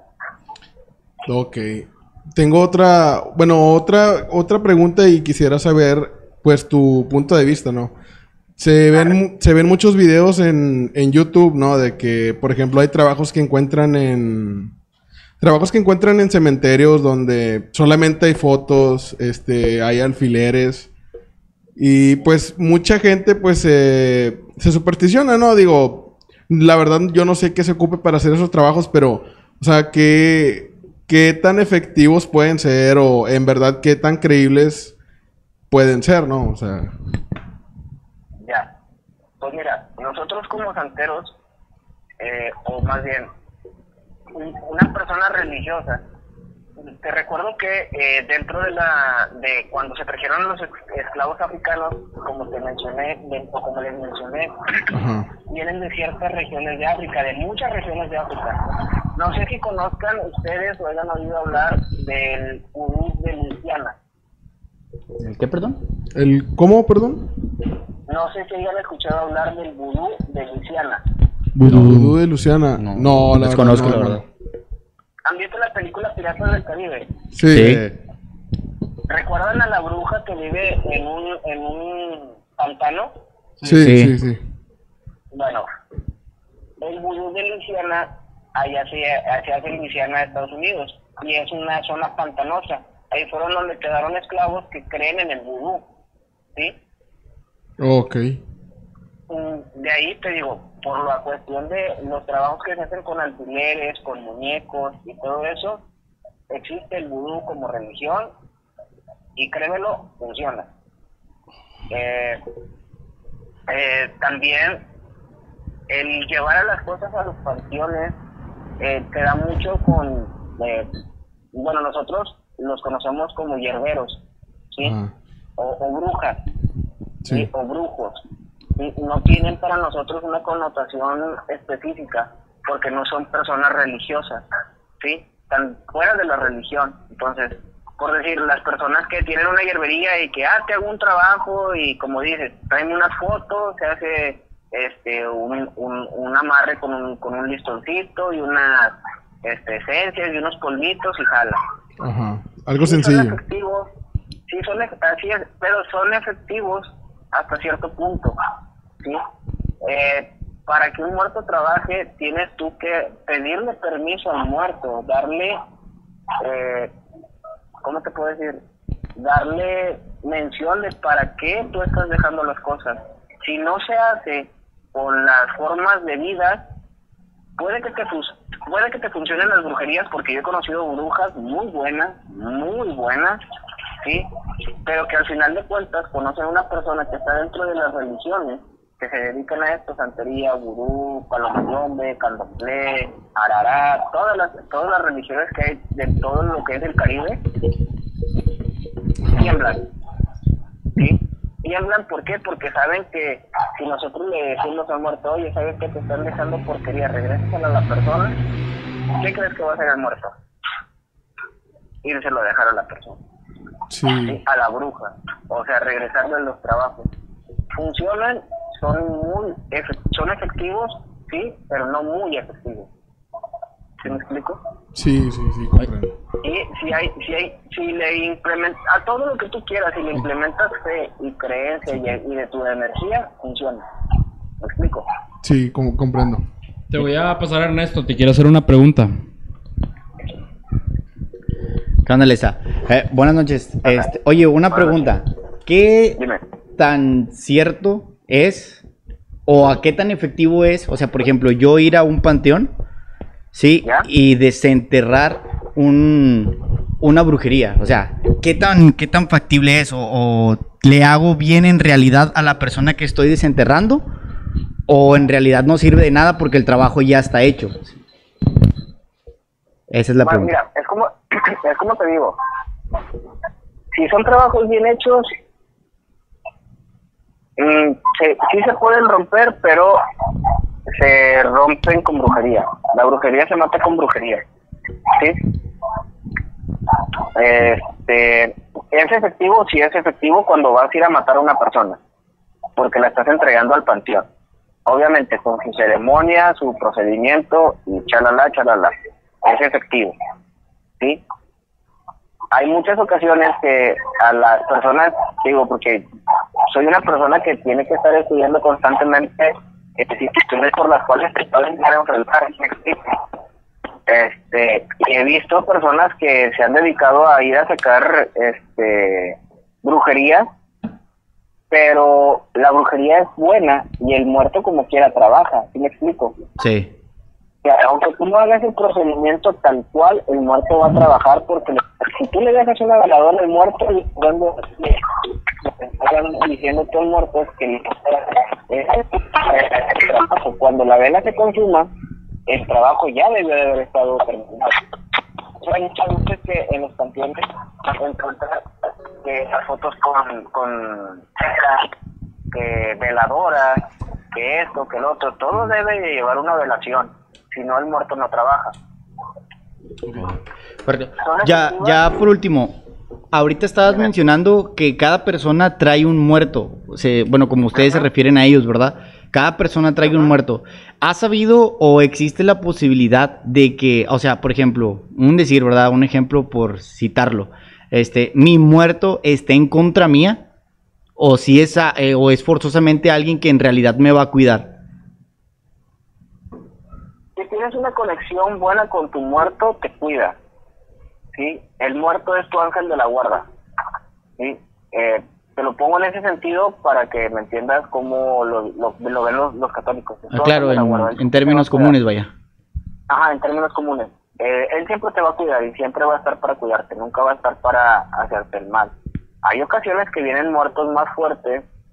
Ok. Tengo otra, bueno, otra, otra pregunta y quisiera saber, pues, tu punto de vista, ¿no? Se ven, mu- se ven muchos videos en, en YouTube, ¿no? De que, por ejemplo, hay trabajos que encuentran en... Trabajos que encuentran en cementerios donde solamente hay fotos, este, hay alfileres. Y pues mucha gente pues eh, se supersticiona, ¿no? Digo, la verdad yo no sé qué se ocupe para hacer esos trabajos, pero, o sea, qué, qué tan efectivos pueden ser o en verdad qué tan creíbles pueden ser, ¿no? O sea, Ya. Pues mira, nosotros como santeros, eh, o más bien, un- una persona religiosa, te recuerdo que eh, dentro de la de cuando se trajeron los ex- esclavos africanos, como te mencioné, de- o como les mencioné, ajá. vienen de ciertas regiones de África, de muchas regiones de África. No sé si conozcan ustedes o hayan oído hablar del vudú de Luisiana. ¿El qué, perdón? El, ¿cómo, perdón? No sé si hayan escuchado hablar del vudú de Luisiana. Vudú de Luciana. No, No, la desconozco, verdad, no, la no. verdad. ¿Han visto la película Piratas del Caribe? Sí. Sí. ¿Recuerdan a la bruja que vive en un, en un pantano? Sí, sí, Sí. sí. Bueno, el vudú de Luisiana, allá se, se hace en Luisiana, Estados Unidos, y es una zona pantanosa. Ahí fueron donde quedaron esclavos que creen en el vudú, ¿sí? Ok. Mm, De ahí te digo, por la cuestión de los trabajos que se hacen con alfileres, con muñecos y todo eso, existe el vudú como religión y créemelo, funciona. Eh, eh, también el llevar a las cosas a los panteones eh, te da mucho con, eh, bueno, nosotros los conocemos como hierberos, ¿sí? Ajá. O, o brujas, Sí. ¿sí? O brujos. ¿Sí? No tienen para nosotros una connotación específica porque no son personas religiosas, ¿sí? Están fuera de la religión. Entonces, por decir, las personas que tienen una hierbería y que, ah, te hago un trabajo y como dices, traen unas fotos, se hace este un, un, un amarre con un, con un listoncito y unas este, esencias y unos polvitos y jala. Ajá. Algo Sí, sencillo. son efectivos, sí, son, efe- así es, pero son efectivos hasta cierto punto, ¿sí? Eh, para que un muerto trabaje, tienes tú que pedirle permiso al muerto, darle, eh, ¿cómo te puedo decir? Darle mención de para qué tú estás dejando las cosas. Si no se hace con las formas debidas, puede que te fus- puede que te funcionen las brujerías, porque yo he conocido brujas muy buenas, muy buenas, sí, pero que al final de cuentas conocen a una persona que está dentro de las religiones que se dedican a esto: santería, gurú, palomayombe, candomblé, arará, todas las todas las religiones que hay de todo lo que es el Caribe tiemblan, ¿sí? Tiemblan, ¿por qué? Porque saben que si nosotros le decimos al muerto, oye, ¿sabes qué? Te están dejando porquería, regrésasela a la persona, ¿qué crees que va a hacer el muerto? Írselo a dejar a la persona, Sí. ¿sí? A la bruja, o sea, regresarle los trabajos. Funcionan, son muy efe- son efectivos, sí, pero no muy efectivos. ¿Sí me explico? Sí, sí, sí, comprendo. Y si hay, si hay, si le implementas a todo lo que tú quieras, si le implementas fe y creencia y, y de tu energía, funciona. ¿Me explico? Sí, com- comprendo. Te voy a pasar a Ernesto, te quiero hacer una pregunta. ¿Qué onda, Lesa? Eh, buenas noches. Este, oye, una Buenas pregunta. ¿Qué Dime. tan cierto es o a qué tan efectivo es? O sea, por ejemplo, yo ir a un panteón, ¿sí? ¿Ya? Y desenterrar un, una brujería. O sea, ¿qué tan, qué tan factible es? O, ¿O le hago bien en realidad a la persona que estoy desenterrando? ¿O en realidad no sirve de nada porque el trabajo ya está hecho? Esa es la Bueno, pregunta. mira, es como, es como te digo, si son trabajos bien hechos, mm, se, sí se pueden romper, pero se rompen con brujería. La brujería se mata con brujería, ¿sí? Este, ¿es efectivo? Sí es efectivo cuando vas a ir a matar a una persona, porque la estás entregando al panteón. Obviamente con su ceremonia, su procedimiento y chalala, chalala. Es efectivo, ¿sí? Hay muchas ocasiones que a las personas, digo, porque soy una persona que tiene que estar estudiando constantemente eh, situaciones por las cuales te pueden llegar a enfrentar, ¿me explico? Este, y he visto personas que se han dedicado a ir a sacar este brujería, pero la brujería es buena y el muerto como quiera trabaja, ¿sí me explico? Sí. O sea, aunque tú no hagas el procedimiento tal cual, el muerto va a trabajar, porque le- si tú le dejas una veladora al muerto, y cuando le- le están diciendo todo el muerto es que le- es el trabajo. Cuando la vela se consuma, el trabajo ya debió de haber estado terminado. Hay muchas veces que en los panteones vas a encontrar que las fotos con, con cera, que veladora, que esto, que el otro, todo debe de llevar una velación, si no el muerto no trabaja. Perfecto. Ya, ya por último, ahorita estabas mencionando que cada persona trae un muerto. O sea, bueno, como ustedes se refieren a ellos, ¿verdad? Cada persona trae un muerto. ¿Has sabido o existe la posibilidad de que, o sea, por ejemplo, un decir, ¿verdad? Un ejemplo por citarlo. Este, mi muerto esté en contra mía, o si es, a- eh, o es forzosamente alguien que en realidad me va a cuidar. Si tienes una conexión buena con tu muerto, te cuida, ¿sí? El muerto es tu ángel de la guarda, ¿sí? Eh, te lo pongo en ese sentido para que me entiendas cómo lo, lo, lo ven los, los católicos. Es tu Ah, claro, ángel de la en, guarda. Él en siempre términos te va a cuidar. comunes, vaya. Ajá, en términos comunes. Eh, él siempre te va a cuidar y siempre va a estar para cuidarte, nunca va a estar para hacerte el mal. Hay ocasiones que vienen muertos más fuertes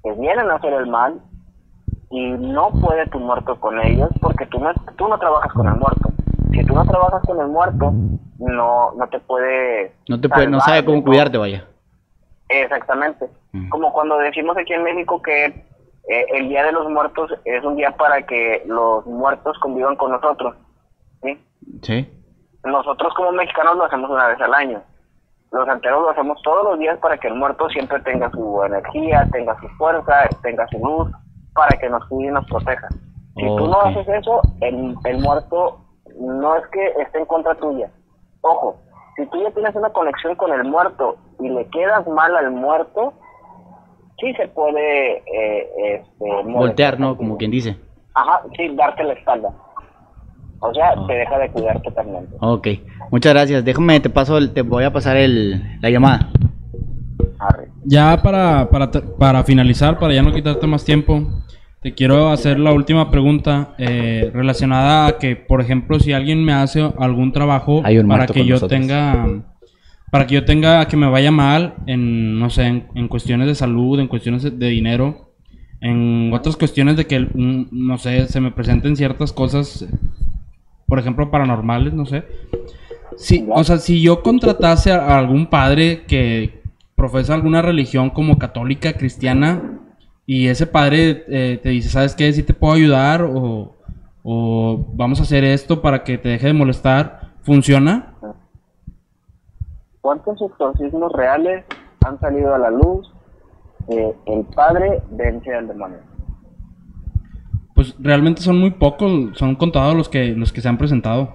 te vienen a hacer el mal y no puede tu muerto con ellos porque tú no, tú no trabajas con el muerto. Si tú no trabajas con el muerto, no, no te puede... No te puede, no sabe cómo cuidarte, vaya. Exactamente. Mm. Como cuando decimos aquí en México que eh, el Día de los Muertos es un día para que los muertos convivan con nosotros. ¿Sí? Sí. Nosotros como mexicanos lo hacemos una vez al año. Los santeros lo hacemos todos los días para que el muerto siempre tenga su energía, tenga su fuerza, tenga su luz, para que nos cuide y nos proteja. Si okay. tú no haces eso, el, el muerto no es que esté en contra tuya. Ojo, si tú ya tienes una conexión con el muerto y le quedas mal al muerto, sí se puede... Eh, este, voltear, ¿no? Como quien dice. Ajá, sí, darte la espalda. O sea, oh. te deja de cuidar totalmente. Ok, muchas gracias. Déjame, te paso, el, te voy a pasar el, la llamada. Arre. Ya para, para, para finalizar, para ya no quitarte más tiempo, te quiero hacer la última pregunta eh, relacionada a que, por ejemplo, si alguien me hace algún trabajo para que yo nosotros. tenga, para que yo tenga que me vaya mal en, no sé, en, en cuestiones de salud, en cuestiones de dinero, en otras cuestiones de que, no sé, se me presenten ciertas cosas, por ejemplo, paranormales, no sé. Sí, o sea, si yo contratase a algún padre que profesa alguna religión como católica, cristiana, y ese padre eh, te dice, ¿sabes qué? Si te puedo ayudar o, o vamos a hacer esto para que te deje de molestar, ¿funciona? ¿Cuántos exorcismos reales han salido a la luz? Eh, el padre vence al demonio. Pues realmente son muy pocos, son contados los que los que se han presentado.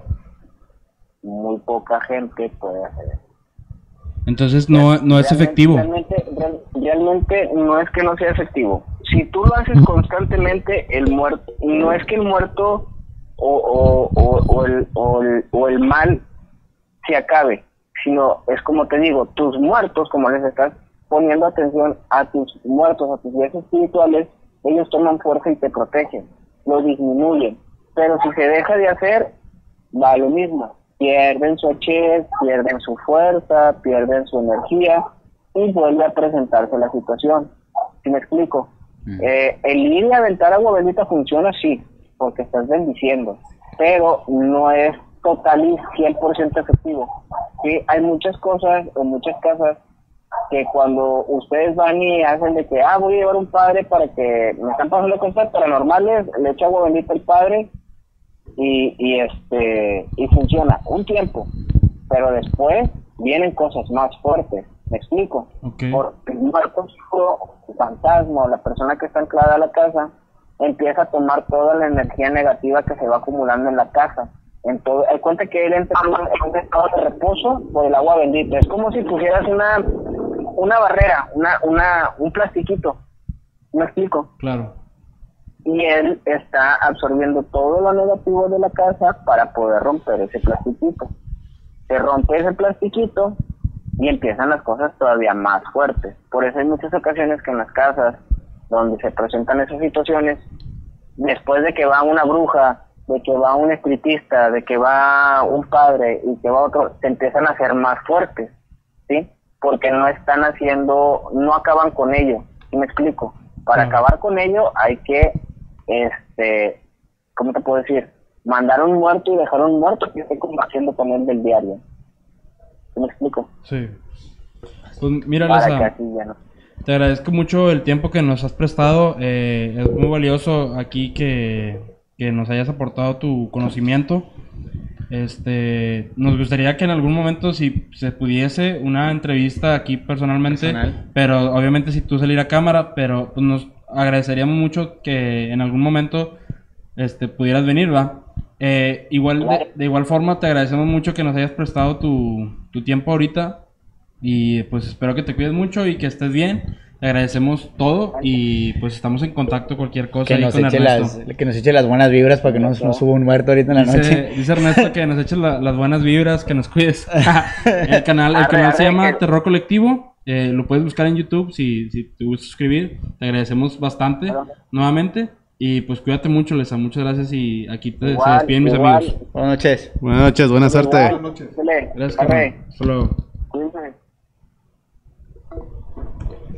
Muy poca gente puede hacer eso. Entonces no, no es efectivo. Realmente, real, realmente no es que no sea efectivo. Si tú lo haces constantemente, el muerto, no es que el muerto o, o, o, o, el, o, el, o el mal se acabe, sino es como te digo, tus muertos, como les estás poniendo atención a tus muertos, a tus guías espirituales, ellos toman fuerza y te protegen, lo disminuyen. Pero si se deja de hacer, va lo mismo. Pierden su hachez, pierden su fuerza, pierden su energía y vuelve a presentarse la situación. ¿Sí me explico? Mm. Eh, el ir y aventar agua bendita funciona, sí, porque estás bendiciendo, pero no es total y cien por ciento efectivo. ¿Sí? Hay muchas cosas o muchas casas que cuando ustedes van y hacen de que, ah, voy a llevar un padre para que me están pasando cosas paranormales, le echo agua bendita al padre y, y este y funciona un tiempo, pero después vienen cosas más fuertes. ¿Me explico? Okay. Porque el muerto oscuro, el fantasma o la persona que está anclada a la casa empieza a tomar toda la energía negativa que se va acumulando en la casa. Entonces, hay cuenta que él entra en un estado de reposo por el agua bendita. Es como si pusieras una una barrera, una una un plastiquito. ¿Me explico? Claro. Y él está absorbiendo todo lo negativo de la casa para poder romper ese plastiquito. Se rompe ese plastiquito y empiezan las cosas todavía más fuertes. Por eso hay muchas ocasiones que en las casas donde se presentan esas situaciones, después de que va una bruja, de que va un espiritista, de que va un padre y que va otro, se empiezan a hacer más fuertes, ¿sí? Porque no están haciendo, no acaban con ello. ¿Sí me explico? Para uh-huh. acabar con ello hay que, este, ¿cómo te puedo decir? Mandar un muerto y dejar un muerto que esté combatiendo con él del diario. ¿Sí me explico? Sí. Pues mira, Lisa, no. te agradezco mucho el tiempo que nos has prestado. Eh, es muy valioso aquí que, que nos hayas aportado tu conocimiento. Este, nos gustaría que en algún momento, si se pudiese, una entrevista aquí personalmente, Personal. pero obviamente si tú salir a cámara, pero pues nos agradeceríamos mucho que en algún momento este, pudieras venir, ¿va? Eh, igual de, de igual forma te agradecemos mucho que nos hayas prestado tu, tu tiempo ahorita y pues espero que te cuides mucho y que estés bien. Te agradecemos todo y pues estamos en contacto cualquier cosa que ahí nos con eche Ernesto. Las, que nos eche las buenas vibras para que no nos suba un muerto ahorita en la dice, noche. Dice Ernesto que nos eches la, las buenas vibras, que nos cuides. el canal, el canal se llama Terror Colectivo. Eh, lo puedes buscar en YouTube si, si te gusta suscribir. Te agradecemos bastante nuevamente. Y pues cuídate mucho, Lesa. Muchas gracias y aquí te, igual, se despiden mis igual. amigos. Buenas noches. Buenas noches, buena suerte. Buenas noches. Gracias, carnal. Hasta luego. Cuídense.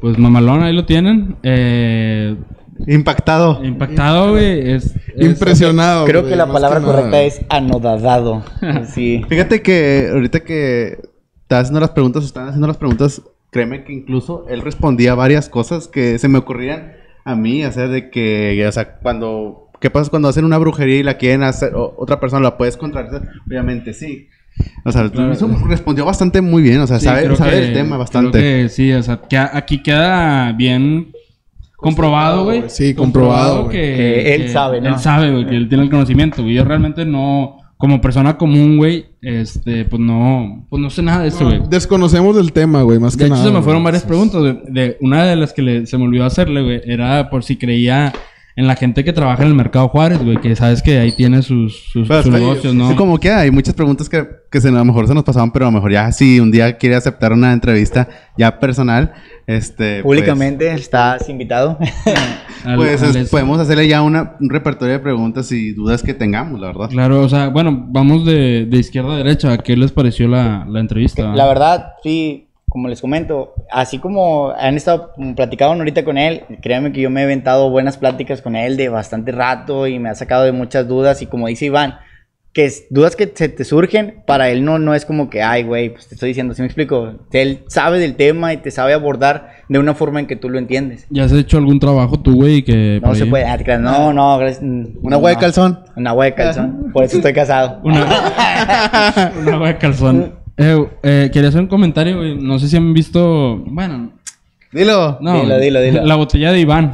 pues mamalón, ahí lo tienen. Eh, Impactado. impactado, güey. Es, es- Impresionado. Creo güey, que la más palabra nada. correcta es anodadado. Sí. Fíjate que ahorita que estaba haciendo las preguntas, o estaban haciendo las preguntas, créeme que incluso él respondía varias cosas que se me ocurrían a mí, o sea, de que, o sea, cuando, ¿qué pasa cuando hacen una brujería y la quieren hacer, o, otra persona la puedes contrarrestar? Obviamente sí. O sea, Claro. eso respondió bastante muy bien, o sea, sí, sabe, creo sabe que- el tema bastante. Creo que sí, o sea, que a- aquí queda bien comprobado, güey. Sí, comprobado, güey. que, Que él sabe, ¿no? Él sabe, güey, que él tiene el conocimiento, güey. Yo realmente no, como persona común, güey, este, pues no, pues no sé nada de eso, güey. Desconocemos del tema, güey, más que De hecho, nada. se me fueron güey. varias preguntas. De, de- una de las que le- se me olvidó hacerle, güey, era por si creía en la gente que trabaja en el Mercado Juárez, güey, que sabes que ahí tiene sus, sus, Pero sus sí, negocios, sí, ¿no? como que hay muchas preguntas que, que se, a lo mejor se nos pasaban, pero a lo mejor ya si un día quiere aceptar una entrevista ya personal, este... pues, Públicamente estás invitado. Al- Pues al es- eso. podemos hacerle ya una, un repertorio de preguntas y dudas que tengamos, la verdad. Claro, o sea, bueno, vamos de, de izquierda a derecha. ¿Qué les pareció la, la entrevista? La verdad, sí, como les comento, así como han estado platicando ahorita con él, créanme que yo me he aventado buenas pláticas con él de bastante rato y me ha sacado de muchas dudas y como dice Iván, que es, dudas que se te surgen, para él no, no es como que, ay, güey, pues te estoy diciendo, ¿sí me explico? Él sabe del tema y te sabe abordar de una forma en que tú lo entiendes. ¿Ya has hecho algún trabajo tú, güey? Que No por se ahí- puede, ah, te creas, no, no, gracias, Una hueá de calzón. Una hueá de calzón, por eso estoy casado. Una, una hueá de calzón. Eh, eh, quería hacer un comentario, güey. No sé si han visto... Bueno... Dilo. No, Dilo, dilo, dilo. La botella de Iván.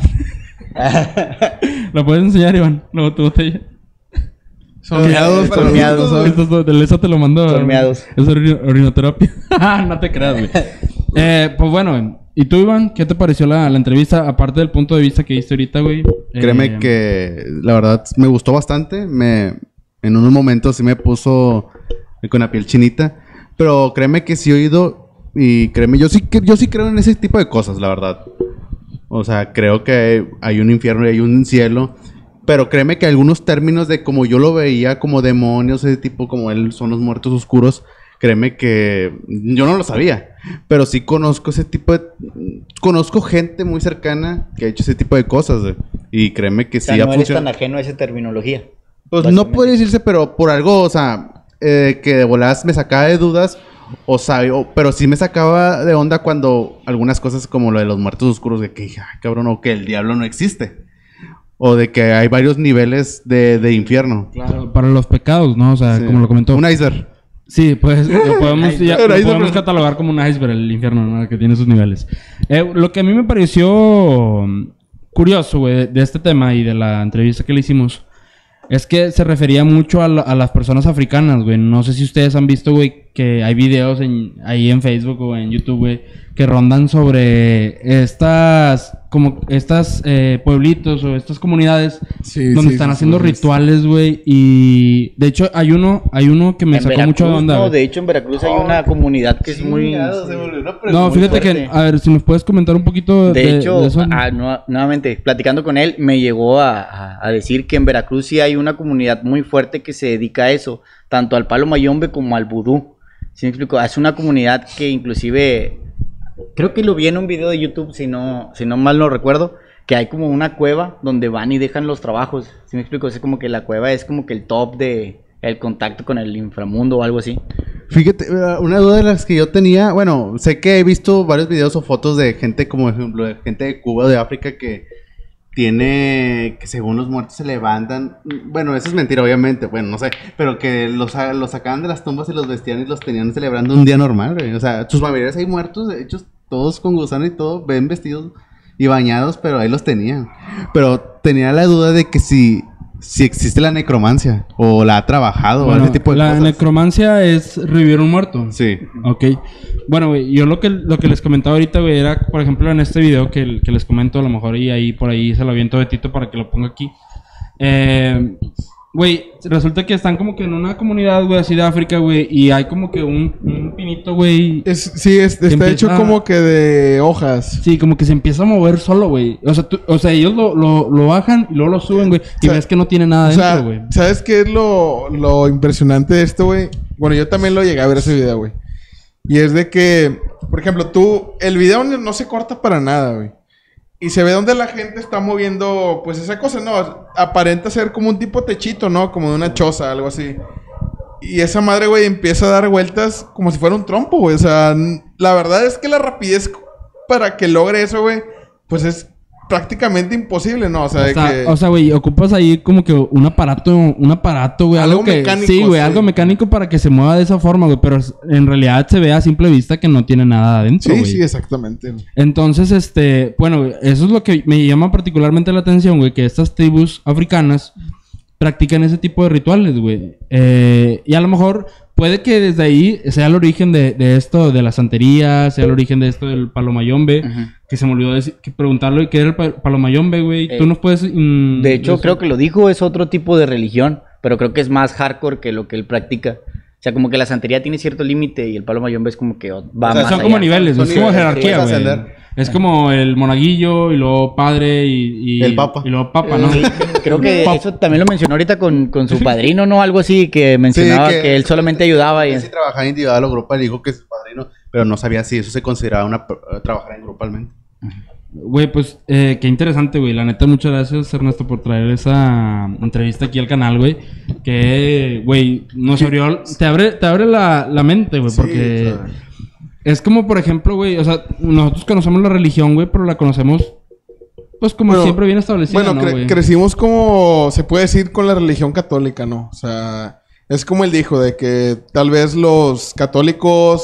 ¿La puedes enseñar, Iván? La bot- tu botella. Soñados, Son soñados. soñados. Esto es do- del eso te lo mando. Son miados. Es ori- orinoterapia. No te creas, güey. Eh, pues bueno, ¿y tú, Iván? ¿Qué te pareció la, la entrevista? Aparte del punto de vista que diste ahorita, güey. Créeme Eh, que la verdad me gustó bastante. Me, en unos momentos sí me puso con la piel chinita. Pero créeme que sí he oído. Y créeme, yo sí, que, yo sí creo en ese tipo de cosas, la verdad. O sea, creo que hay un infierno y hay un cielo. Pero créeme que algunos términos de como yo lo veía, como demonios, ese tipo, como él, son los muertos oscuros. Créeme que yo no lo sabía. Pero sí conozco ese tipo de... Conozco gente muy cercana que ha hecho ese tipo de cosas. güey. Y créeme que O sea, sí ha no eres tan funcionado. ajeno a esa terminología. Pues no básicamente. puede decirse, pero por algo, o sea, eh, que de voladas me sacaba de dudas, o sabe, o- pero sí me sacaba de onda cuando algunas cosas como lo de los muertos oscuros, de que, ah, cabrón, o que el diablo no existe, o de que hay varios niveles de, de infierno. Claro, para los pecados, ¿no? O sea, Sí. como lo comentó. Un iceberg. Sí, pues lo podemos, ya- Pero lo ahí podemos se- catalogar como un iceberg, el infierno, ¿no? Que tiene sus niveles. Eh, lo que a mí me pareció mm, curioso, güey, de, de este tema y de la entrevista que le hicimos, es que se refería mucho a, la- a las personas africanas, güey. No sé si ustedes han visto, güey, que hay videos en, ahí en Facebook o en YouTube, güey, que rondan sobre estas, como estas eh, pueblitos o estas comunidades Sí, donde sí, están sí, haciendo sí, sí. rituales, güey. Y de hecho hay uno, hay uno que me En sacó Veracruz, mucho de onda. no, güey. de hecho en Veracruz hay una comunidad que es muy... No, muy fíjate que, fuerte. a ver, si nos puedes comentar un poquito de, De hecho, de eso. ah, nu- nuevamente, platicando con él, me llegó a, a- a decir que en Veracruz sí hay una comunidad muy fuerte que se dedica a eso, tanto al palo mayombe como al vudú. ¿Sí me explico? Es una comunidad que inclusive, creo que lo vi en un video de YouTube, si no, si no mal no recuerdo, que hay como una cueva donde van y dejan los trabajos. ¿Sí me explico? Es como que la cueva es como que el top de el contacto con el inframundo o algo así. Fíjate, eh, una duda de las que yo tenía, bueno, sé que he visto varios videos o fotos de gente, como ejemplo, de gente de Cuba o de África que tiene, que según los muertos se levantan, bueno, eso es mentira, obviamente, bueno, no sé, pero que los, sa- los sacaban de las tumbas y los vestían y los tenían celebrando un día normal, güey. O sea, sus familiares hay muertos, hechos todos con gusano y todo, ven vestidos y bañados, pero ahí los tenían. Pero tenía la duda de que si... Si existe la necromancia o la ha trabajado o Bueno, ese tipo de la cosas. necromancia es revivir un muerto. Sí. Ok. Bueno, güey, yo lo que, lo que les comentaba ahorita, güey, era, por ejemplo, en este video que, que les comento, a lo mejor y ahí por ahí se lo aviento a Betito para que lo ponga aquí. Eh, güey, resulta que están como que en una comunidad, güey, así de África, güey, y hay como que un, un pinito, güey. Es, sí, es- está empieza- hecho como que de hojas. Sí, como que se empieza a mover solo, güey. O sea, tú- o sea ellos lo, lo, lo bajan y luego lo suben, güey. Y O sea, ves que no tiene nada O sea, dentro, güey. ¿sabes qué es lo, lo impresionante de esto, güey? Bueno, yo también lo llegué a ver ese video, güey. Y es de que por ejemplo, tú, el video no, no se corta para nada, güey. Y se ve donde la gente está moviendo, pues esa cosa, no, aparenta ser como un tipo techito, ¿no? Como de una choza, algo así. Y esa madre, güey, empieza a dar vueltas como si fuera un trompo, güey. O sea, la verdad es que la rapidez para que logre eso, güey, pues es prácticamente imposible, ¿no? O sea, O de sea, que... o sea, güey, ocupas ahí como que un aparato, un aparato, güey. Algo, Algo que... mecánico, Sí, güey, sí. algo mecánico para que se mueva de esa forma, güey. Pero en realidad se ve a simple vista que no tiene nada adentro, Sí, güey. sí, exactamente. Entonces, este... Bueno, güey, eso es lo que me llama particularmente la atención, güey. Que estas tribus africanas practican ese tipo de rituales, güey. Eh, y a lo mejor... Puede que desde ahí sea el origen de, de esto, de la santería, sea el origen de esto del palomayombe, Ujú. que se me olvidó decir, que preguntarlo, ¿qué era el pa- palomayombe, güey? Eh, Tú nos puedes... mm, De hecho, decir? creo que lo dijo, es otro tipo de religión, pero creo que es más hardcore que lo que él practica. O sea, como que la santería tiene cierto límite y el palo mayombe es como que va O sea, más son allá. como niveles, Son es como niveles, jerarquía, puedes güey. ascender. Es como el monaguillo y luego padre y... y El papa. Y luego papa, ¿no? Sí, creo que Pap- eso también lo mencionó ahorita con, con su padrino, ¿no? Algo así, que mencionaba Sí, que, él solamente ayudaba. Y... Él sí trabajaba individual o grupal, dijo que es su padrino, pero no sabía si eso se consideraba una eh, trabajar en grupalmente. Güey, pues, eh, qué interesante, güey. La neta, muchas gracias, Ernesto, por traer esa entrevista aquí al canal, güey. Que, güey, nos abrió... Te abre, te abre la, la mente, güey, Sí, porque... claro. Es como, por ejemplo, güey, o sea, nosotros conocemos la religión, güey, pero la conocemos, pues, como Bueno, siempre bien establecida, Bueno, ¿no, cre- güey? crecimos como, se puede decir, con la religión católica, ¿no? O sea, es como él dijo, de que tal vez los católicos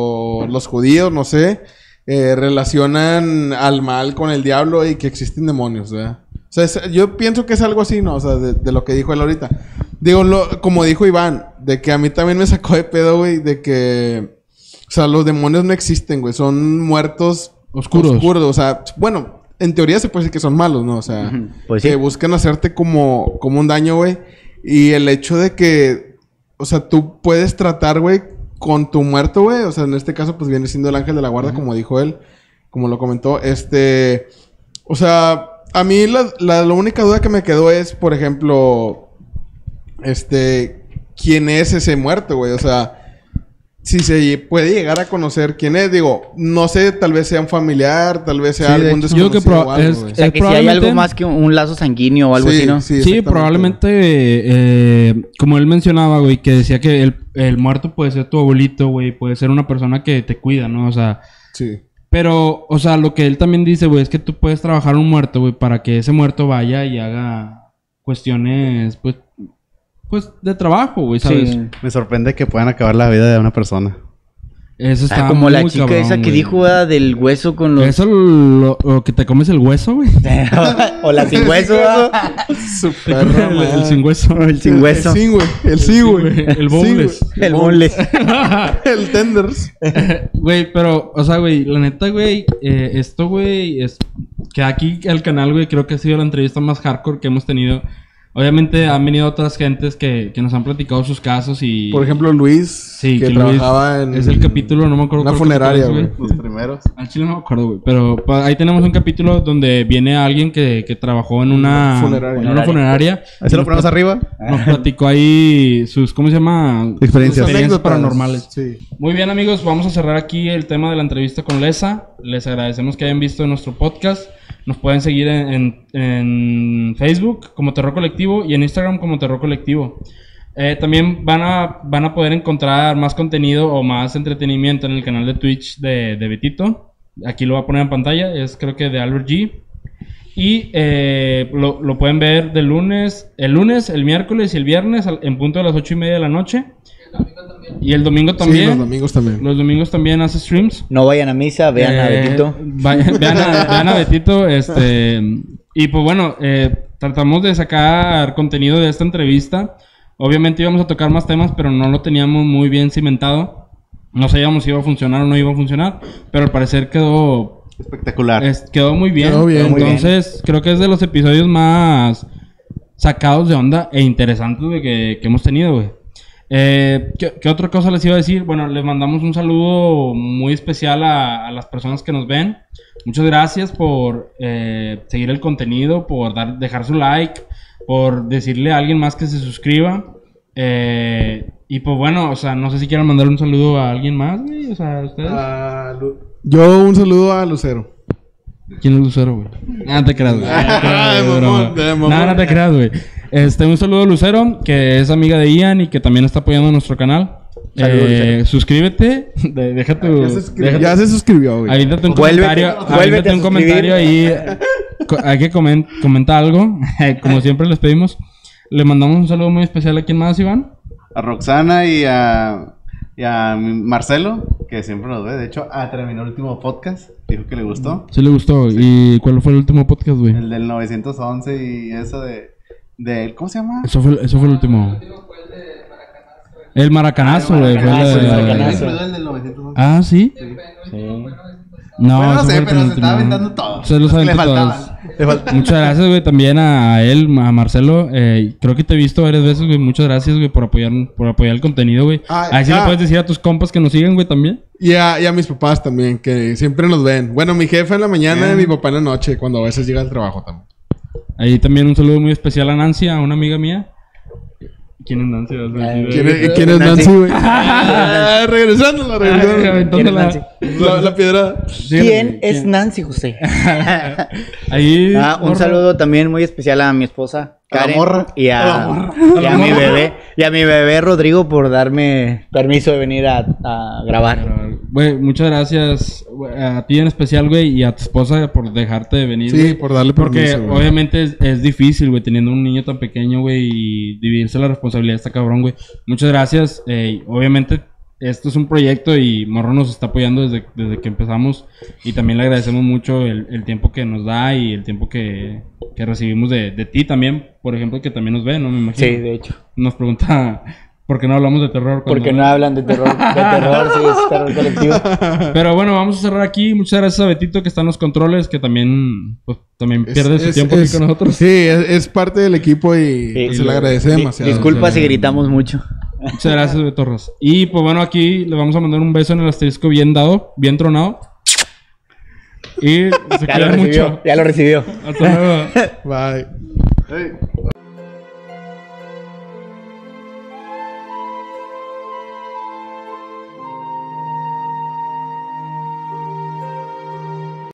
o los judíos, no sé, eh, relacionan al mal con el diablo y que existen demonios, ¿verdad? O sea, es- yo pienso que es algo así, ¿no? O sea, de, de lo que dijo él ahorita. Digo, lo, como dijo Iván, de que a mí también me sacó de pedo, güey, de que... O sea, los demonios no existen, güey. Son muertos Oscuros. oscuros. O sea, bueno, en teoría se puede decir que son malos, ¿no? O sea, Ujú, pues sí. que buscan hacerte como, como un daño, güey. Y el hecho de que, o sea, tú puedes tratar, güey, con tu muerto, güey. O sea, en este caso, pues viene siendo el ángel de la guarda, como dijo él, como lo comentó. Este, o sea, a mí la, la, la única duda que me quedó es, por ejemplo, este, ¿quién es ese muerto, güey? O sea, si se puede llegar a conocer quién es, digo, no sé, tal vez sea un familiar, tal vez sea Sí, de algún hecho, yo creo que desconocido pro- o algo, es- güey. O sea, Eh, que si hay probablemente- algo más que un, un lazo sanguíneo o algo Sí, así, ¿no? sí, Sí, exactamente. probablemente, eh, como él mencionaba, güey, que decía que el, el muerto puede ser tu abuelito, güey, puede ser una persona que te cuida, ¿no? O sea, Sí. pero, o sea, lo que él también dice, güey, es que tú puedes trabajar un muerto, güey, para que ese muerto vaya y haga cuestiones, pues, pues, de trabajo, güey, ¿sabes? Sí. Me sorprende que puedan acabar la vida de una persona. Eso está Ah, como la muy chica cabrón, esa que güey. dijo ¿verdad? Del hueso con los... Eso lo, lo que te comes el hueso, güey. o la sin hueso, ¿verdad? Su el, perra el madre. sin hueso. El sin hueso. El sí, güey. El sí, güey. El Sí, boneless. güey. El boneless. El tenders. Güey, pero, o sea, güey, la neta, güey, eh, esto, güey, es que aquí el canal, güey, creo que ha sido la entrevista más hardcore que hemos tenido. Obviamente han venido otras gentes que, que nos han platicado sus casos y... Por ejemplo, Luis, sí, que, que Luis trabajaba en... es el capítulo, no me acuerdo una cuál capítulo funeraria, es, güey. Los primeros. Al chile no me acuerdo, güey. Pero pa- ahí tenemos un capítulo donde viene alguien que, que trabajó en una Funeraria. en una funeraria. Ahí se lo ponemos arriba. Nos platicó ahí sus, ¿cómo se llama? Experiencias. Sus Anécdotas. paranormales. Sí. Muy bien, amigos, vamos a cerrar aquí el tema de la entrevista con Lesa. Les agradecemos que hayan visto nuestro podcast. Nos pueden seguir en, en, en Facebook como Terror Colectivo y en Instagram como Terror Colectivo. Eh, también van a, van a poder encontrar más contenido o más entretenimiento en el canal de Twitch de, de Betito. Aquí lo voy a poner en pantalla, es creo que de Albert G. Y eh, lo, lo pueden ver de lunes, el lunes, el miércoles y el viernes al- en punto de las ocho y media de la noche. Y el domingo también. Sí, los domingos también. Los domingos también hace streams. No vayan a misa, vean a Eh, Betito. vaya- vean, a, vean a Betito. Este, y pues bueno, eh, tratamos de sacar contenido de esta entrevista. Obviamente íbamos a tocar más temas, pero no lo teníamos muy bien cimentado. No sabíamos si iba a funcionar o no iba a funcionar. Pero al parecer quedó, Espectacular. es- quedó muy bien. Quedó bien, muy Entonces, creo que es de los episodios más sacados de onda e interesantes de que, que hemos tenido, güey. Eh, ¿qué, qué otra cosa les iba a decir? Bueno, les mandamos un saludo muy especial a, a las personas que nos ven. Muchas gracias por eh, seguir el contenido, por dar, dejar su like, por decirle a alguien más que se suscriba. Eh, Y pues bueno, o sea, no sé si quieran mandar un saludo a alguien más, güey. O sea, ustedes. Ah, Lu- Yo un saludo a Lucero. ¿Quién es Lucero, güey? Ah, te creas, güey. Ah, de mamón, de mamón. No, no te creas, güey. Este, un saludo a Lucero, que es amiga de Ian y que también está apoyando nuestro canal. Saludos, Eh, Lucero. suscríbete. De- deja tu. Ya se, suscri- deja tu- ya se suscribió, güey. Aviéntate un Vuélvete- comentario. vuélvete Aviéntate a un suscribir. comentario ahí. Co- Hay que comen- comentar algo. Como siempre les pedimos. Le mandamos un saludo muy especial a quién más, Iván. A Roxana y a, y a Marcelo, que siempre nos ve. De hecho, ah, terminó el último podcast. Dijo que le gustó. Sí le gustó. ¿Y cuál fue el último podcast, güey? El del novecientos once y eso de... de ¿cómo se llama? Eso fue, eso fue el último. El maracanazo, güey. fue Maracanazo, el de- el maracanazo. El del novecientos once. Ah, ¿sí? Sí. No, Bueno, no ese sé, fue el pero se estaba penúltimo. aventando todo. Se los Los que le aventó faltaban. todos. Le faltaban. Muchas gracias, güey, también a él, a Marcelo. Eh, creo que te he visto varias veces, güey. Muchas gracias, güey, por apoyar, por apoyar el contenido, güey. Ah, Ahí sí ah. le puedes decir a tus compas que nos sigan, güey, también. Y a, y a mis papás también, que siempre nos ven. Bueno, mi jefe en la mañana y mi papá en la noche, cuando a veces llega al trabajo también. Ahí también un saludo muy especial a Nancy, a una amiga mía. ¿Quién es Nancy? Vas a decir, ¿Quién güey. es, ¿quién es Nancy. Nancy, güey? Ah, regresándola, Ay, regresándola. aventándola. ¿Quién es Nancy? La, la piedra. Sí, ¿Quién güey, es Nancy José? Ahí. Ah, un morro. saludo también muy especial a mi esposa A la Karen morra. y A la a, morra. y a mi bebé y a mi bebé Rodrigo por darme permiso de venir a, a grabar. Güey, muchas gracias güey, a ti en especial, güey, y a tu esposa por dejarte de venir, Sí, güey. por darle Porque permiso, güey. obviamente es, es difícil, güey, teniendo un niño tan pequeño, güey, y dividirse la responsabilidad está cabrón, güey. Muchas gracias. Eh, obviamente esto es un proyecto y Morro nos está apoyando desde, desde que empezamos y también le agradecemos mucho el, el tiempo que nos da y el tiempo que, que recibimos de, de ti también, por ejemplo, que también nos ve, ¿no? Me imagino. Sí, de hecho. Nos pregunta por qué no hablamos de terror. cuando- Porque no hablan de terror, de terror, sí, es terror colectivo. Pero bueno, vamos a cerrar aquí. Muchas gracias a Betito que está en los controles, que también, pues, también pierde Es- su es- tiempo es- aquí con nosotros. Sí, es, es parte del equipo y Sí. pues, se le agradece Di- demasiado. Disculpa sí. si gritamos mucho. Muchas gracias, Betorras. Y pues bueno, aquí le vamos a mandar un beso en el asterisco bien dado, bien tronado. Y se Ya lo cuidan recibió, mucho. ya lo recibió. Hasta luego. Bye. Hey.